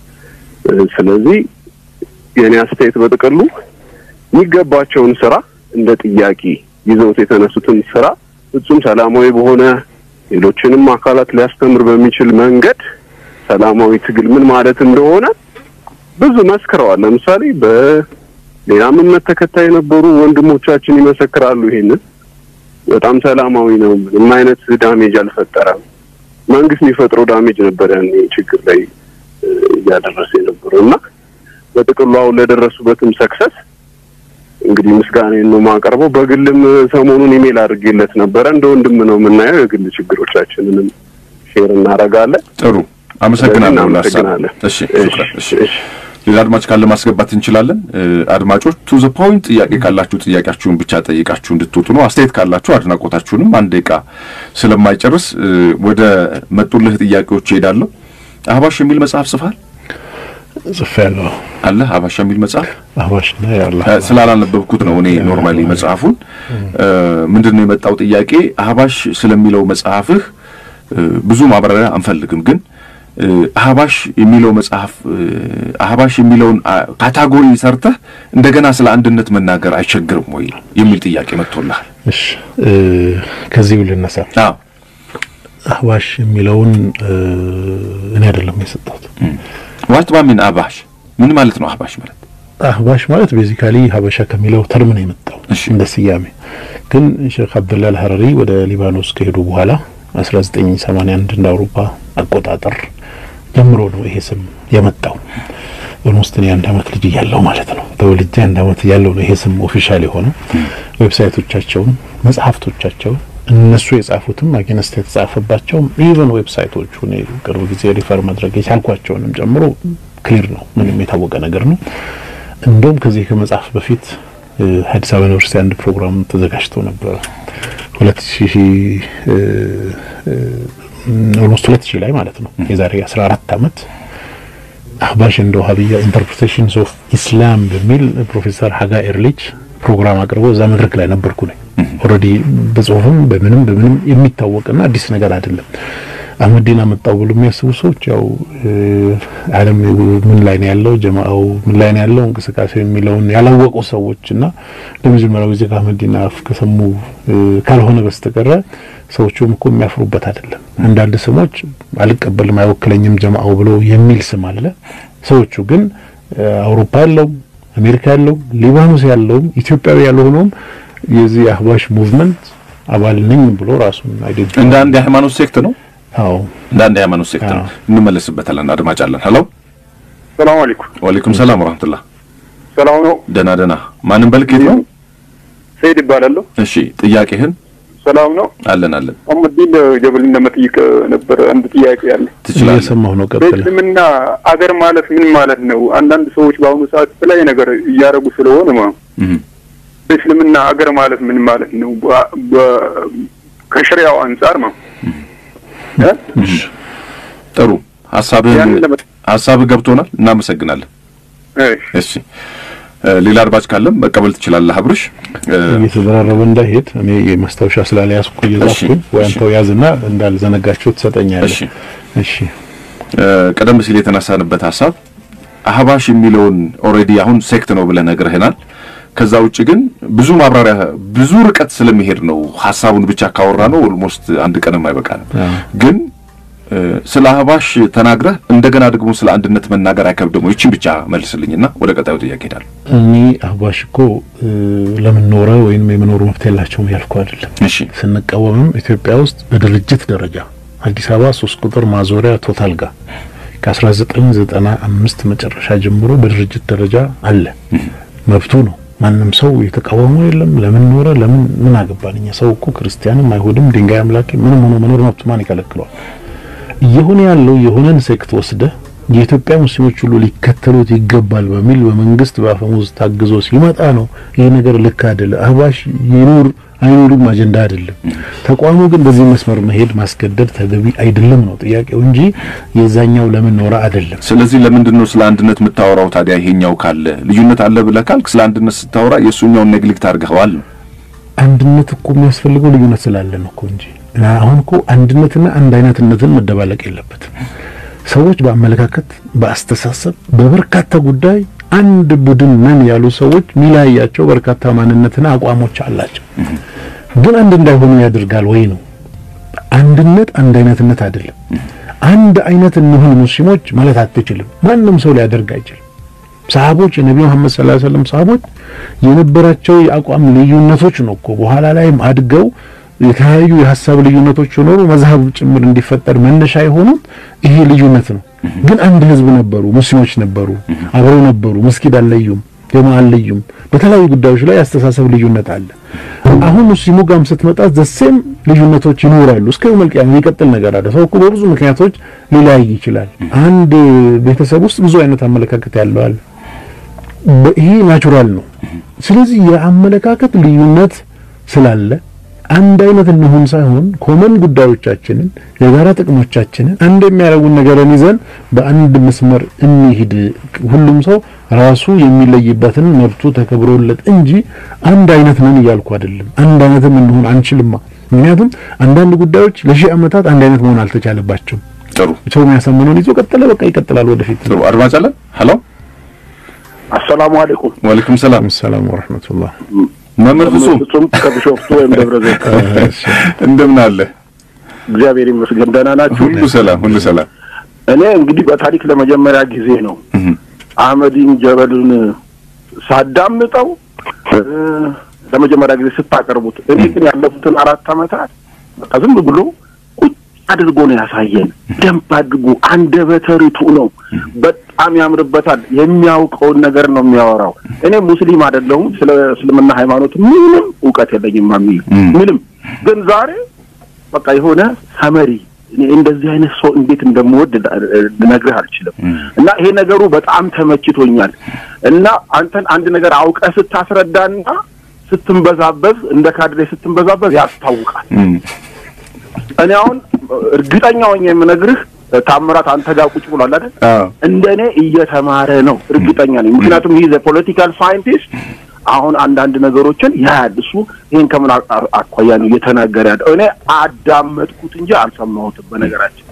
ስለዚህ የኔ አስተያየት በጥቅሉ የሚገባቸውን ስራ እንደ ጥያቄ ይዘውት የተነሱትን ስራ ፍጹም ሰላማዊ በሆነ ሌሎችንም አካላት ሊያስተምር በሚችል መንገድ ሰላማዊ ትግል ምን ማለት እንደሆነ ብዙ መስክረዋል። ለምሳሌ በሌላ እምነት ተከታይ የነበሩ ወንድሞቻችን ይመሰክራሉ። ይሄንን በጣም ሰላማዊ ነው፣ ምንም አይነት ዳሜጅ አልፈጠረም። መንግስት የሚፈጥረው ዳሜጅ ነበር ያን ችግር ላይ ያደረሰ የነበረውና በጥቅሉ አሁን ለደረሱበትም ሰክሰስ እንግዲህ ምስጋናዬን ነው ማቀርበው። በግልም ሰሞኑን ኢሜል አድርጌለት ነበር። እንደ ወንድም ነው የምናየው። የግል ችግሮቻችንንም ሼር እናደርጋለን። ጥሩ አመሰግናለሁ። እሺ እሺ ሌላ አድማጭ ካለ ማስገባት እንችላለን። አድማጮች ቱ ዘ ፖይንት ጥያቄ ካላችሁ ጥያቄያችሁን ብቻ ጠይቃችሁ እንድትወጡ ነው። አስተያየት ካላችሁ አድናቆታችሁንም አንድ ደቂቃ ስለማይጨርስ ወደ መጡልህ ጥያቄዎች እሄዳለሁ። አህባሽ የሚል መጽሐፍ ጽፋል? ጽፌያለሁ። አለ አህባሽ የሚል መጽሐፍ? አህባሽ ነው ያለው። ስላላነበብኩት ነው እኔ ኖርማሊ መጽሐፉን። ምንድነው የመጣው ጥያቄ አህባሽ ስለሚለው መጽሐፍህ ብዙ ማብራሪያ አንፈልግም፣ ግን አህባሽ የሚለው መጽሐፍ አህባሽ የሚለውን ካታጎሪ ሰርተህ እንደገና ስለ አንድነት መናገር አይቸግርም ወይ የሚል ጥያቄ መጥቶልሃል? እሺ ከዚህ ልነሳ። አዎ አህባሽ የሚለውን እኔ አይደለም የሰጠሁት። ዋት ባሚን አህባሽ ምን ማለት ነው? አህባሽ ማለት አህባሽ ማለት ቤዚካሊ ሀበሻ ከሚለው ተርም ነው የመጣው እንደ ስያሜ። ግን ሼክ አብዱላህ አልሐረሪ ወደ ሊባኖስ ከሄዱ በኋላ 1981 እንደ አውሮፓ አቆጣጠር ጀምሮ ነው ይሄ ስም የመጣው። ኦልሞስት አንድ አመት ልጅ ያለው ማለት ነው ተወልጄ አንድ አመት ያለው ነው ይሄ ስም ኦፊሻሊ ሆነው። ዌብሳይቶቻቸው መጽሐፍቶቻቸው እነሱ የጻፉትም አገነስት የተጻፈባቸው ኢቨን ዌብሳይቶቹ ነው ቅርብ ጊዜ ሪፈር ማድረግ የቻልኳቸውንም ጨምሮ ክሊር ነው፣ ምንም የታወቀ ነገር ነው። እንደውም ከዚህ ከመጽሐፍ በፊት አዲስ አበባ ዩኒቨርሲቲ አንድ ፕሮግራም ተዘጋጅቶ ነበር 2000 ላይ ማለት ነው የዛሬ 14 አመት አህባሽ እንደ ወሃቢያ ኢንተርፕሬቴሽንስ ኦፍ ኢስላም በሚል ፕሮፌሰር ሀጋ ኤርሊች ፕሮግራም አቅርቦ እዛ መድረክ ላይ ነበርኩ ነኝ። ኦሬዲ በጽሁፍም በምንም የሚታወቅና አዲስ ነገር አይደለም። አህመዲና መጣው ብሎ የሚያስቡ ሰዎች ያው ዓለም ምን ላይ ነው ያለው ጀማዓው ምን ላይ ነው ያለው እንቅስቃሴ የሚለውን ያላወቁ ሰዎችና ለመጀመሪያ ጊዜ አህመዲና ከሰሙ ካልሆነ በስተቀር ሰዎቹም እኮ የሚያፍሩበት አይደለም። አንዳንድ ስሞች አልቀበልም አይወክለኝም ጀማዓው ብሎ የሚል ስም አለ። ሰዎቹ ግን አውሮፓ ያለው አሜሪካ ያለው ሊባኖስ ያለው ኢትዮጵያዊ ያለው ሆኖም የዚህ አህባሽ ሙቭመንት አባል ነኝ ብሎ ራሱን አይደለም። እንደ አንድ ሃይማኖት ሴክት ነው። አዎ እንደ አንድ ሃይማኖት ሴክት ነው። እንመለስበታለን። አድማጭ አለን። ሄሎ ሰላም አለይኩም። ወአለይኩም ሰላም ወራህመቱላህ። ሰላም ነው። ደና ማንን በልከት ነው? ሰይድ ይባላል። እሺ ጥያቄህን? ሰላም ነው አለን አመዲን ጀበል እንደመጥይቅ ነበር አንድ ጥያቄ ያለ ትችላለህ እየሰማሁ ነው ቀጥል በእስልምና አገር ማለት ምን ማለት ነው አንዳንድ ሰዎች በአሁኑ ሰዓት ላይ ነገር እያረጉ ስለሆነ ማለት በእስልምና አገር ማለት ምን ማለት ነው ከሸሪዓው አንፃር ማለት ጥሩ ሐሳብ ገብቶናል እናመሰግናለን እሺ ሌላ አድማጭ ካለም መቀበል ትችላለህ አብርሽ እየተደራረበ እንዳይሄድ እኔ ማስታወሻ ስላልያዝኩ ይዛኩኝ ወንተው ያዝና እንዳልዘነጋችሁ ተሰጠኛለህ እሺ ቀደም ሲል የተነሳንበት ሐሳብ አህባሽ የሚለውን ኦሬዲ አሁን ሴክት ነው ብለ ነግረህናል ከዛ ውጪ ግን ብዙ ማብራሪያ ብዙ ርቀት ስለሚሄድ ነው ሐሳቡን ብቻ ካወራ ነው ኦልሞስት አንድ ቀንም አይበቃም ግን ስለ አህባሽ ተናግረህ እንደገና ደግሞ ስለ አንድነት መናገር አይከብድም ወይ? እቺን ብቻ መልስልኝና ወደ ቀጣዩ ጥያቄ ሄዳለሁ። እኔ አህባሽ እኮ ለምን ኖረ ወይንም የመኖር መብት የላቸውም ያልኩ አይደለም። እሺ ስንቀወምም ኢትዮጵያ ውስጥ በድርጅት ደረጃ አዲስ አበባ 3 ቁጥር ማዞሪያ ቶታል ጋር ከ1995 መጨረሻ ጀምሮ በድርጅት ደረጃ አለ መብቱ ነው። ማንንም ሰው የተቃወመው የለም። ለምን ኖረ ለምን ምን አገባንኛ? ሰው እኮ ክርስቲያንም አይሁድም ድንጋይ አምላክ ምንም ሆኖ መኖር መብቱ ማን ይከለክለዋል? ይሁን ያለው የሆነን ሴክት ወስደ የኢትዮጵያ ሙስሊሞች ሁሉ ሊከተሉት ይገባል በሚል በመንግስት ባፈሙዝ ታግዞ ሲመጣ ነው ይሄ ነገር ልክ አይደለም። አህባሽ ይኑር አይኑርም አጀንዳ አይደለም። ተቋሙ ግን በዚህ መስመር መሄድ ማስገደድ ተገቢ አይደለም ነው ጥያቄው እንጂ የዛኛው ለምን ኖረ አይደለም። ስለዚህ ለምንድን ነው ስለ አንድነት የምታወራው ታዲያ? ይሄኛው ካለ ልዩነት አለ ብለህ ካልክ ስለ አንድነት ስታወራ የሱኛውን ኔግሊክት አድርገዋል። አንድነት እኮ የሚያስፈልገው ልዩነት ስላለ ነው እኮ እንጂ አሁን እኮ አንድነትና አንድ አይነትነትን መደባለቅ የለበትም። ሰዎች በአመለካከት በአስተሳሰብ በበርካታ ጉዳይ አንድ ቡድን ነን ያሉ ሰዎች ሚላያቸው በርካታ ማንነትና አቋሞች አላቸው። ግን አንድ እንዳይሆኑ ያደርጋል ወይ ነው? አንድነት አንድ አይነትነት አይደለም። አንድ አይነት እንሁን ሙስሊሞች ማለት አትችልም። ማንንም ሰው ሊያደርግ አይችልም። ሰሃቦች የነብዩ መሐመድ ሰለላሁ ዐለይሂ ወሰለም ሰሃቦች የነበራቸው የአቋም ልዩነቶች ነው እኮ በኋላ ላይም አድገው የተለያዩ የሐሳብ ልዩነቶች ሆኖ መዝሐብ ጭምር እንዲፈጠር መነሻ የሆኑት ይሄ ልዩነት ነው። ግን አንድ ህዝብ ነበሩ፣ ሙስሊሞች ነበሩ፣ አብረው ነበሩ፣ መስጊድ አለዩም፣ ጀማዓ አለዩም። በተለያዩ ጉዳዮች ላይ አስተሳሰብ ልዩነት አለ። አሁን ሙስሊሙ ጋም ስትመጣ ዘሴም ልዩነቶች ይኖራሉ። እስከ መልቂያም ይቀጥል ነገር አለ። ሰው እኮ በብዙ ምክንያቶች ሊለያይ ይችላል። አንድ ቤተሰብ ውስጥ ብዙ አይነት አመለካከት ያለው አለ። ይሄ ናቹራል ነው። ስለዚህ የአመለካከት ልዩነት ስላለ አንድ አይነት እንሁን ሳይሆን ኮመን ጉዳዮቻችንን የጋራ ጥቅሞቻችንን አንድ የሚያረጉን ነገርን ይዘን በአንድ መስመር እንሂድ። ሁሉም ሰው ራሱ የሚለይበትን መብቱ ተከብሮለት እንጂ አንድ አይነት ነን እያልኩ አይደለም። አንድ አይነትም እንሁን አንችልማ። ምክንያቱም አንዳንድ ጉዳዮች ለሺህ ዓመታት አንድ አይነት መሆን አልተቻለባቸውም። ጥሩ ሰው የሚያሰምነውን ይዞ ቀጥለ በቃ ይቀጥላል ወደፊት። ጥሩ አድማጭ አለ። ሄሎ አሰላሙ አለይኩም። ወአለይኩም ሰላም ወራህመቱላህ። መምህር ፍጹም ከቢሾፍቱ ወይም ደብረ ዘይት እንደምን አለ? እግዚአብሔር ይመስገን ደህና ናችሁ? ሁሉ ሰላም። እኔ እንግዲህ በታሪክ ለመጀመሪያ ጊዜ ነው አህመዲን ጀበልን ሳዳምጠው ለመጀመሪያ ጊዜ ስታቀርቡት። እኔ ግን ያለፉትን 4 ዓመታት በቃ ዝም ብሎ ቁጭ አድርጎ ነው ያሳየን። ደንብ አድርጎ አንደበተ ርቱዕ ነው። በጣም ያምርበታል። የሚያውቀውን ነገር ነው የሚያወራው። እኔ ሙስሊም አይደለሁም። ስለ እስልምና ሃይማኖት ምንም ዕውቀት የለኝም ማሚ ምንም። ግን ዛሬ በቃ የሆነ ሰመሪ እኔ እንደዚህ አይነት ሰው እንዴት እንደምወድ ልነግርህ አልችልም። እና ይሄ ነገሩ በጣም ተመችቶኛል። እና አንተን አንድ ነገር አውቀህ ስታስረዳና ስትንበዛበዝ እንደ ካድሬ ስትንበዛበዝ ያስታውቃል። እኔ አሁን እርግጠኛ ሆኜ የምነግርህ ታምራት አንተ ጋር ቁጭ ብሏል አይደል? እንደኔ እየተማረ ነው እርግጠኛ ነኝ። ምክንያቱም ይሄ ፖለቲካል ሳይንቲስት አሁን አንዳንድ ነገሮችን ያድሱ ይሄን ከምን አቋያ ነው እየተናገረ ያለው። እኔ አዳመጥኩት እንጂ አልሰማሁትም። በነገራችን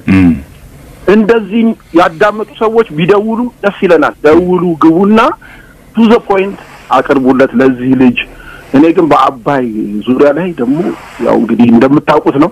እንደዚህ ያዳመጡ ሰዎች ቢደውሉ ደስ ይለናል። ደውሉ፣ ግቡና ቱ ዘ ፖይንት አቅርቡለት ለዚህ ልጅ። እኔ ግን በአባይ ዙሪያ ላይ ደግሞ ያው እንግዲህ እንደምታውቁት ነው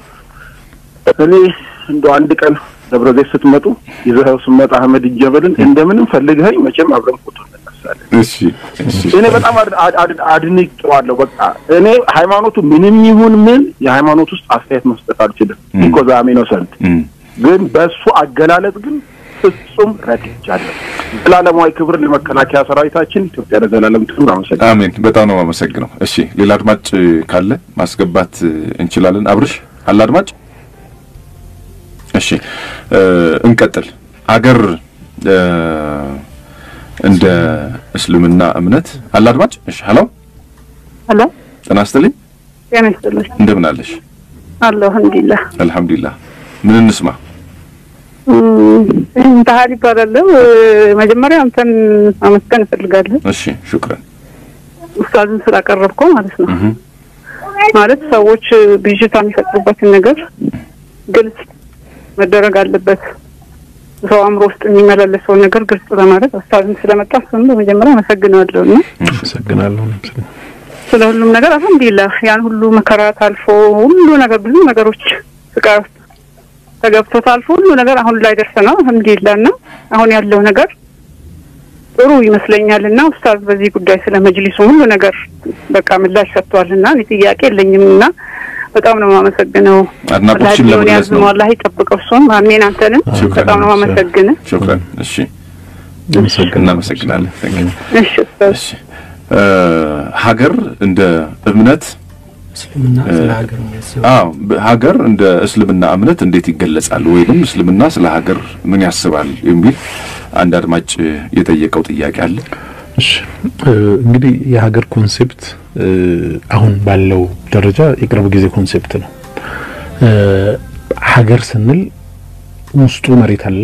እኔ እንደው አንድ ቀን ደብረ ዘይት ስትመጡ ይዘው ስመጣ አህመድ ጀበልን እንደምንም ፈልገኝ መቼም አብረን ፎቶ እንነሳለን። እሺ እኔ በጣም አድንቄዋለሁ። በቃ እኔ ሃይማኖቱ ምንም ይሁን ምን የሃይማኖት ውስጥ አስተያየት መስጠት አልችልም። because I'm innocent። ግን በሱ አገላለጽ ግን በፍጹም ረድቻለሁ። ለዓለማዊ ክብር ለመከላከያ ሰራዊታችን ኢትዮጵያ ለዘላለም ትኑር። አመሰግናለሁ። አሜን። በጣም ነው የማመሰግነው። እሺ ሌላ አድማጭ ካለ ማስገባት እንችላለን። አብርሽ አለ አድማጭ? እሺ እንቀጥል። ሀገር እንደ እስልምና እምነት አለ አድማጭ? እሺ ሄሎ ሄሎ ጤና ይስጥልኝ። ጤና ይስጥልኝ። እንደምን አለሽ? አለሁ አልሐምዱሊላህ። አልሐምዱሊላህ። ምን እንስማ? ታህሪ ይባላል። መጀመሪያ አንተን አመስገን እፈልጋለሁ። እሺ ሹክራን ኡስታዝን ስላቀረብከው ማለት ነው። ማለት ሰዎች ብዥታ የሚፈጥሩበትን ነገር ግልጽ መደረግ አለበት። ሰው አእምሮ ውስጥ የሚመላለሰው ነገር ግልጽ ለማድረግ ኡስታዝን ስለመጣ እሱን በመጀመሪያ አመሰግናለሁ። አመሰግናለሁ። ስለ ሁሉም ነገር አልሐምዱሊላህ ያን ሁሉ መከራ ታልፎ ሁሉ ነገር ብዙ ነገሮች ስቃይ ውስጥ ተገብቶ ታልፎ ሁሉ ነገር አሁን ላይ ደርሰናል አልሐምዱሊላህና አሁን ያለው ነገር ጥሩ ይመስለኛልና ኡስታዝ በዚህ ጉዳይ ስለ መጅሊሱ ሁሉ ነገር በቃ ምላሽ ሰጥቷልና ጥያቄ የለኝምና በጣም ነው ማመሰግነው። አድናቆትሽን ለመግለጽ ነው። አላህ ይጠብቀው። እሱን አሜን። አንተንም በጣም ነው ማመሰግነው። ሹክራን። እሺ እናመሰግናለን። እሺ ኡስታዝ ሀገር እንደ እምነት እስልምና ስለ ሀገር የሚያስበው ሀገር እንደ እስልምና እምነት እንዴት ይገለጻል ወይንም እስልምና ስለ ሀገር ምን ያስባል የሚል አንድ አድማጭ የጠየቀው ጥያቄ አለ። እሺ እንግዲህ የሀገር ኮንሴፕት አሁን ባለው ደረጃ የቅርብ ጊዜ ኮንሴፕት ነው። ሀገር ስንል ውስጡ መሬት አለ፣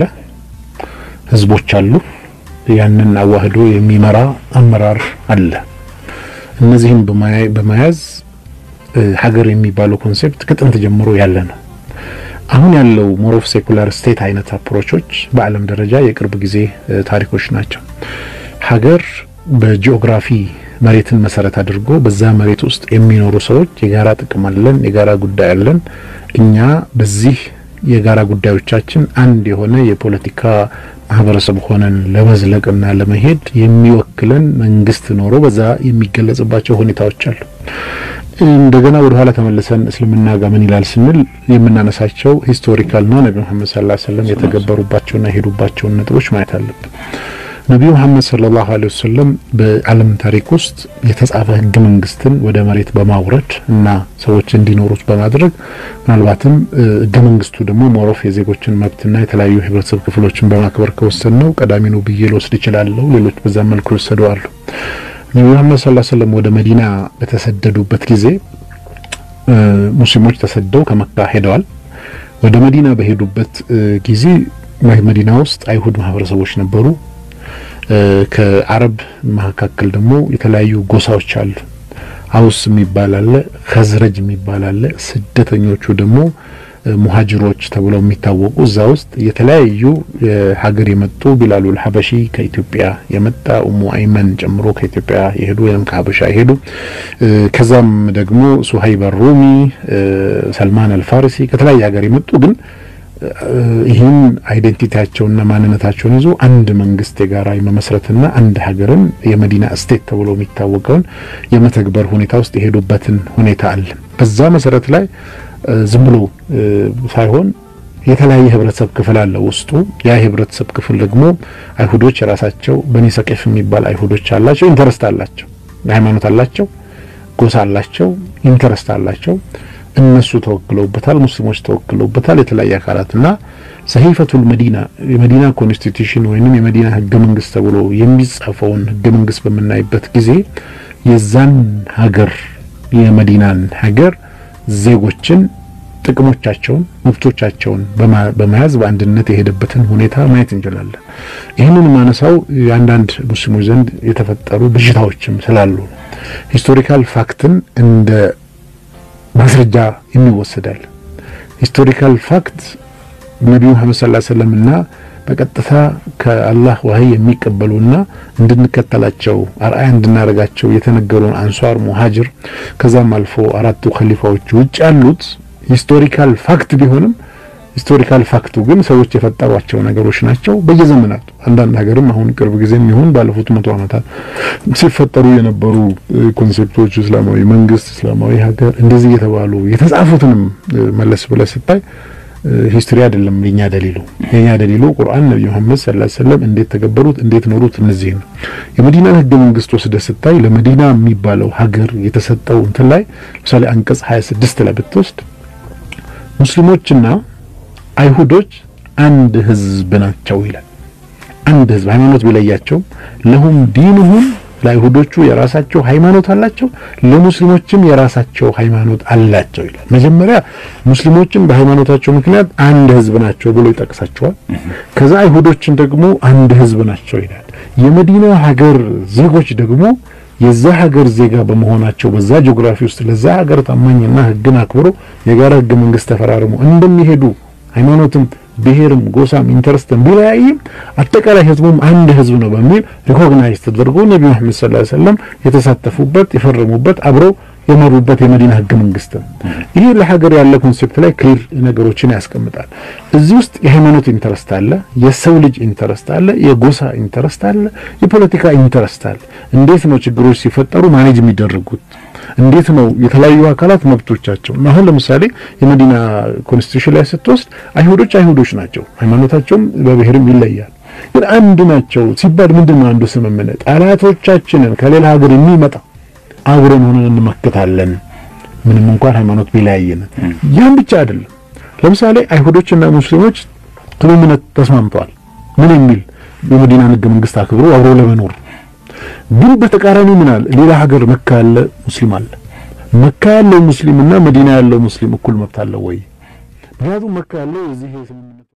ህዝቦች አሉ፣ ያንን አዋህዶ የሚመራ አመራር አለ። እነዚህን በመያዝ ሀገር የሚባለው ኮንሴፕት ከጥንት ጀምሮ ያለ ነው። አሁን ያለው ሞር ኦፍ ሴኩላር ስቴት አይነት አፕሮቾች በአለም ደረጃ የቅርብ ጊዜ ታሪኮች ናቸው። ሀገር በጂኦግራፊ መሬትን መሰረት አድርጎ በዛ መሬት ውስጥ የሚኖሩ ሰዎች የጋራ ጥቅም አለን፣ የጋራ ጉዳይ አለን። እኛ በዚህ የጋራ ጉዳዮቻችን አንድ የሆነ የፖለቲካ ማህበረሰብ ሆነን ለመዝለቅና ለመሄድ የሚወክለን መንግስት ኖሮ በዛ የሚገለጽባቸው ሁኔታዎች አሉ። እንደገና ወደ ኋላ ተመልሰን እስልምና ጋር ምን ይላል ስንል የምናነሳቸው ሂስቶሪካልና ነብዩ መሐመድ ሰለላሁ ዐለይሂ ወሰለም የተገበሩባቸውና ሄዱባቸው ነጥቦች ማየት አለብን። ነብዩ መሐመድ ሰለላሁ ዐለይሂ ወሰለም በዓለም ታሪክ ውስጥ የተጻፈ ህገ መንግስትን ወደ መሬት በማውረድ እና ሰዎች እንዲኖሩት በማድረግ ምናልባትም ህገ መንግስቱ ደግሞ ሞሮፍ የዜጎችን መብትና የተለያዩ ህብረተሰብ ክፍሎችን በማክበር ከወሰነው ቀዳሚ ነው ብዬ ልወስድ እችላለሁ። ሌሎች በዛ መልኩ ይወሰዳሉ። ነብዩ መሐመድ ሰለላሁ ዐለይሂ ወሰለም ወደ መዲና በተሰደዱበት ጊዜ ሙስሊሞች ተሰደው ከመካ ሄደዋል። ወደ መዲና በሄዱበት ጊዜ መዲና ውስጥ አይሁድ ማህበረሰቦች ነበሩ። ከአረብ መካከል ደግሞ የተለያዩ ጎሳዎች አሉ። አውስ የሚባል አለ፣ ኸዝረጅ የሚባል አለ። ስደተኞቹ ደግሞ ሙሃጅሮች ተብለው የሚታወቁ እዛ ውስጥ የተለያዩ ሀገር የመጡ ቢላሉል ሐበሺ ከኢትዮጵያ የመጣ ኡሙ አይመን ጨምሮ ከኢትዮጵያ የሄዱ ወይም ከሐበሻ የሄዱ ከዛም ደግሞ ሱሀይብ አሩሚ፣ ሰልማን አልፋሪሲ ከተለያየ ሀገር የመጡ ግን ይህን አይዴንቲቲያቸውና ማንነታቸውን ይዞ አንድ መንግስት የጋራ የመመስረትና አንድ ሀገርን የመዲና ስቴት ተብሎ የሚታወቀውን የመተግበር ሁኔታ ውስጥ የሄዱበትን ሁኔታ አለ። በዛ መሰረት ላይ ዝም ብሎ ሳይሆን የተለያየ ህብረተሰብ ክፍል አለ ውስጡ። ያ ህብረተሰብ ክፍል ደግሞ አይሁዶች የራሳቸው በኒ ሰቂፍ የሚባል አይሁዶች አላቸው፣ ኢንተረስት አላቸው፣ ሃይማኖት አላቸው፣ ጎሳ አላቸው፣ ኢንተረስት አላቸው። እነሱ ተወክለውበታል፣ ሙስሊሞች ተወክለውበታል፣ የተለያየ አካላትና ሰሂፈቱል መዲና የመዲና ኮንስቲቲዩሽን ወይንም የመዲና ህገ መንግስት ተብሎ የሚጻፈውን ህገ መንግስት በመናይበት ጊዜ የዛን ሀገር የመዲናን ሀገር ዜጎችን ጥቅሞቻቸውን መብቶቻቸውን በመያዝ በአንድነት የሄደበትን ሁኔታ ማየት እንችላለን። ይህንን ማነሳው አንዳንድ ሙስሊሞች ዘንድ የተፈጠሩ ብዥታዎችም ስላሉ ሂስቶሪካል ፋክትን እንደ ማስረጃ የሚወሰዳል። ሂስቶሪካል ፋክት ነብዩ መሐመድ ሰለላሁ ዐለይሂ ወሰለምና በቀጥታ ከአላህ ወህይ የሚቀበሉና እንድንከተላቸው አርአያ እንድናረጋቸው የተነገሩን አንሷር ሙሃጅር ከዛም አልፎ አራቱ ኸሊፋዎች ውጭ ያሉት ሂስቶሪካል ፋክት ቢሆንም ሂስቶሪካል ፋክቱ ግን ሰዎች የፈጠሯቸው ነገሮች ናቸው። በየዘመናቱ አንዳንድ ሀገርም አሁን ቅርብ ጊዜም ይሁን ባለፉት 100 ዓመታት ሲፈጠሩ የነበሩ ኮንሴፕቶች እስላማዊ መንግስት፣ እስላማዊ ሀገር እንደዚህ የተባሉ የተጻፉትንም መለስ ብለህ ስታይ ሂስትሪ አይደለም የኛ ደሊሉ ቁርአን ነብዩ መሐመድ ሰለላሁ ዐለይሂ ወሰለም እንዴት ተገበሩት እንዴት ኖሩት እነዚህ ነው የመዲና ህገ መንግስት ወስደ ስታይ ለመዲና የሚባለው ሀገር የተሰጠው እንትን ላይ ለምሳሌ አንቀጽ 26 ላይ ብትወስድ ሙስሊሞችና አይሁዶች አንድ ህዝብ ናቸው ይላል አንድ ህዝብ ሃይማኖት ቢለያቸው ለሁም ዲንሁም ለአይሁዶቹ የራሳቸው ሃይማኖት አላቸው ለሙስሊሞችም የራሳቸው ሃይማኖት አላቸው ይላል መጀመሪያ ሙስሊሞችን በሃይማኖታቸው ምክንያት አንድ ህዝብ ናቸው ብሎ ይጠቅሳቸዋል ከዛ አይሁዶችን ደግሞ አንድ ህዝብ ናቸው ይላል የመዲና ሀገር ዜጎች ደግሞ የዛ ሀገር ዜጋ በመሆናቸው በዛ ጂኦግራፊ ውስጥ ለዛ ሀገር ታማኝና ህግን አክብሮ የጋራ ህገ መንግስት ተፈራርሞ እንደሚሄዱ ሃይማኖትም ብሔርም ጎሳም ኢንተረስትም ቢለያይም አጠቃላይ ህዝቡም አንድ ህዝብ ነው በሚል ሪኮግናይዝ ተደርጎ ነብዩ መሐመድ ሰለላሁ ዐለይሂ ወሰለም የተሳተፉበት የፈረሙበት አብረው የመሩበት የመዲና ህገ መንግስት ይሄ ለሀገር ያለ ኮንሴፕት ላይ ክሊር ነገሮችን ያስቀምጣል እዚህ ውስጥ የሃይማኖት ኢንተረስት አለ የሰው ልጅ ኢንተረስት አለ የጎሳ ኢንተረስት አለ የፖለቲካ ኢንተረስት አለ እንዴት ነው ችግሮች ሲፈጠሩ ማኔጅ የሚደረጉት እንዴት ነው የተለያዩ አካላት መብቶቻቸው አሁን ለምሳሌ የመዲና ኮንስቲቱሽን ላይ ስትወስድ አይሁዶች ናቸው ሃይማኖታቸውም በብሔርም ይለያል ግን አንድ ናቸው ሲባል ምንድነው አንዱ ስምምነት ጠላቶቻችንን ከሌላ ሀገር የሚመጣ አብረን ሆነን እንመከታለን ምንም እንኳን ሃይማኖት ቢለያየን ያን ብቻ አይደለም ለምሳሌ አይሁዶችና ሙስሊሞች ስምምነት ተስማምተዋል ምን የሚል የመዲና ህገ መንግስት አክብሮ አብረው ለመኖር ግን በተቃራኒ ምናል ሌላ ሀገር መካ ያለ ሙስሊም አለ መካ ያለው ሙስሊምና መዲና ያለው ሙስሊም እኩል መብት አለው ወይ ምክንያቱም መካ ያለው እዚህ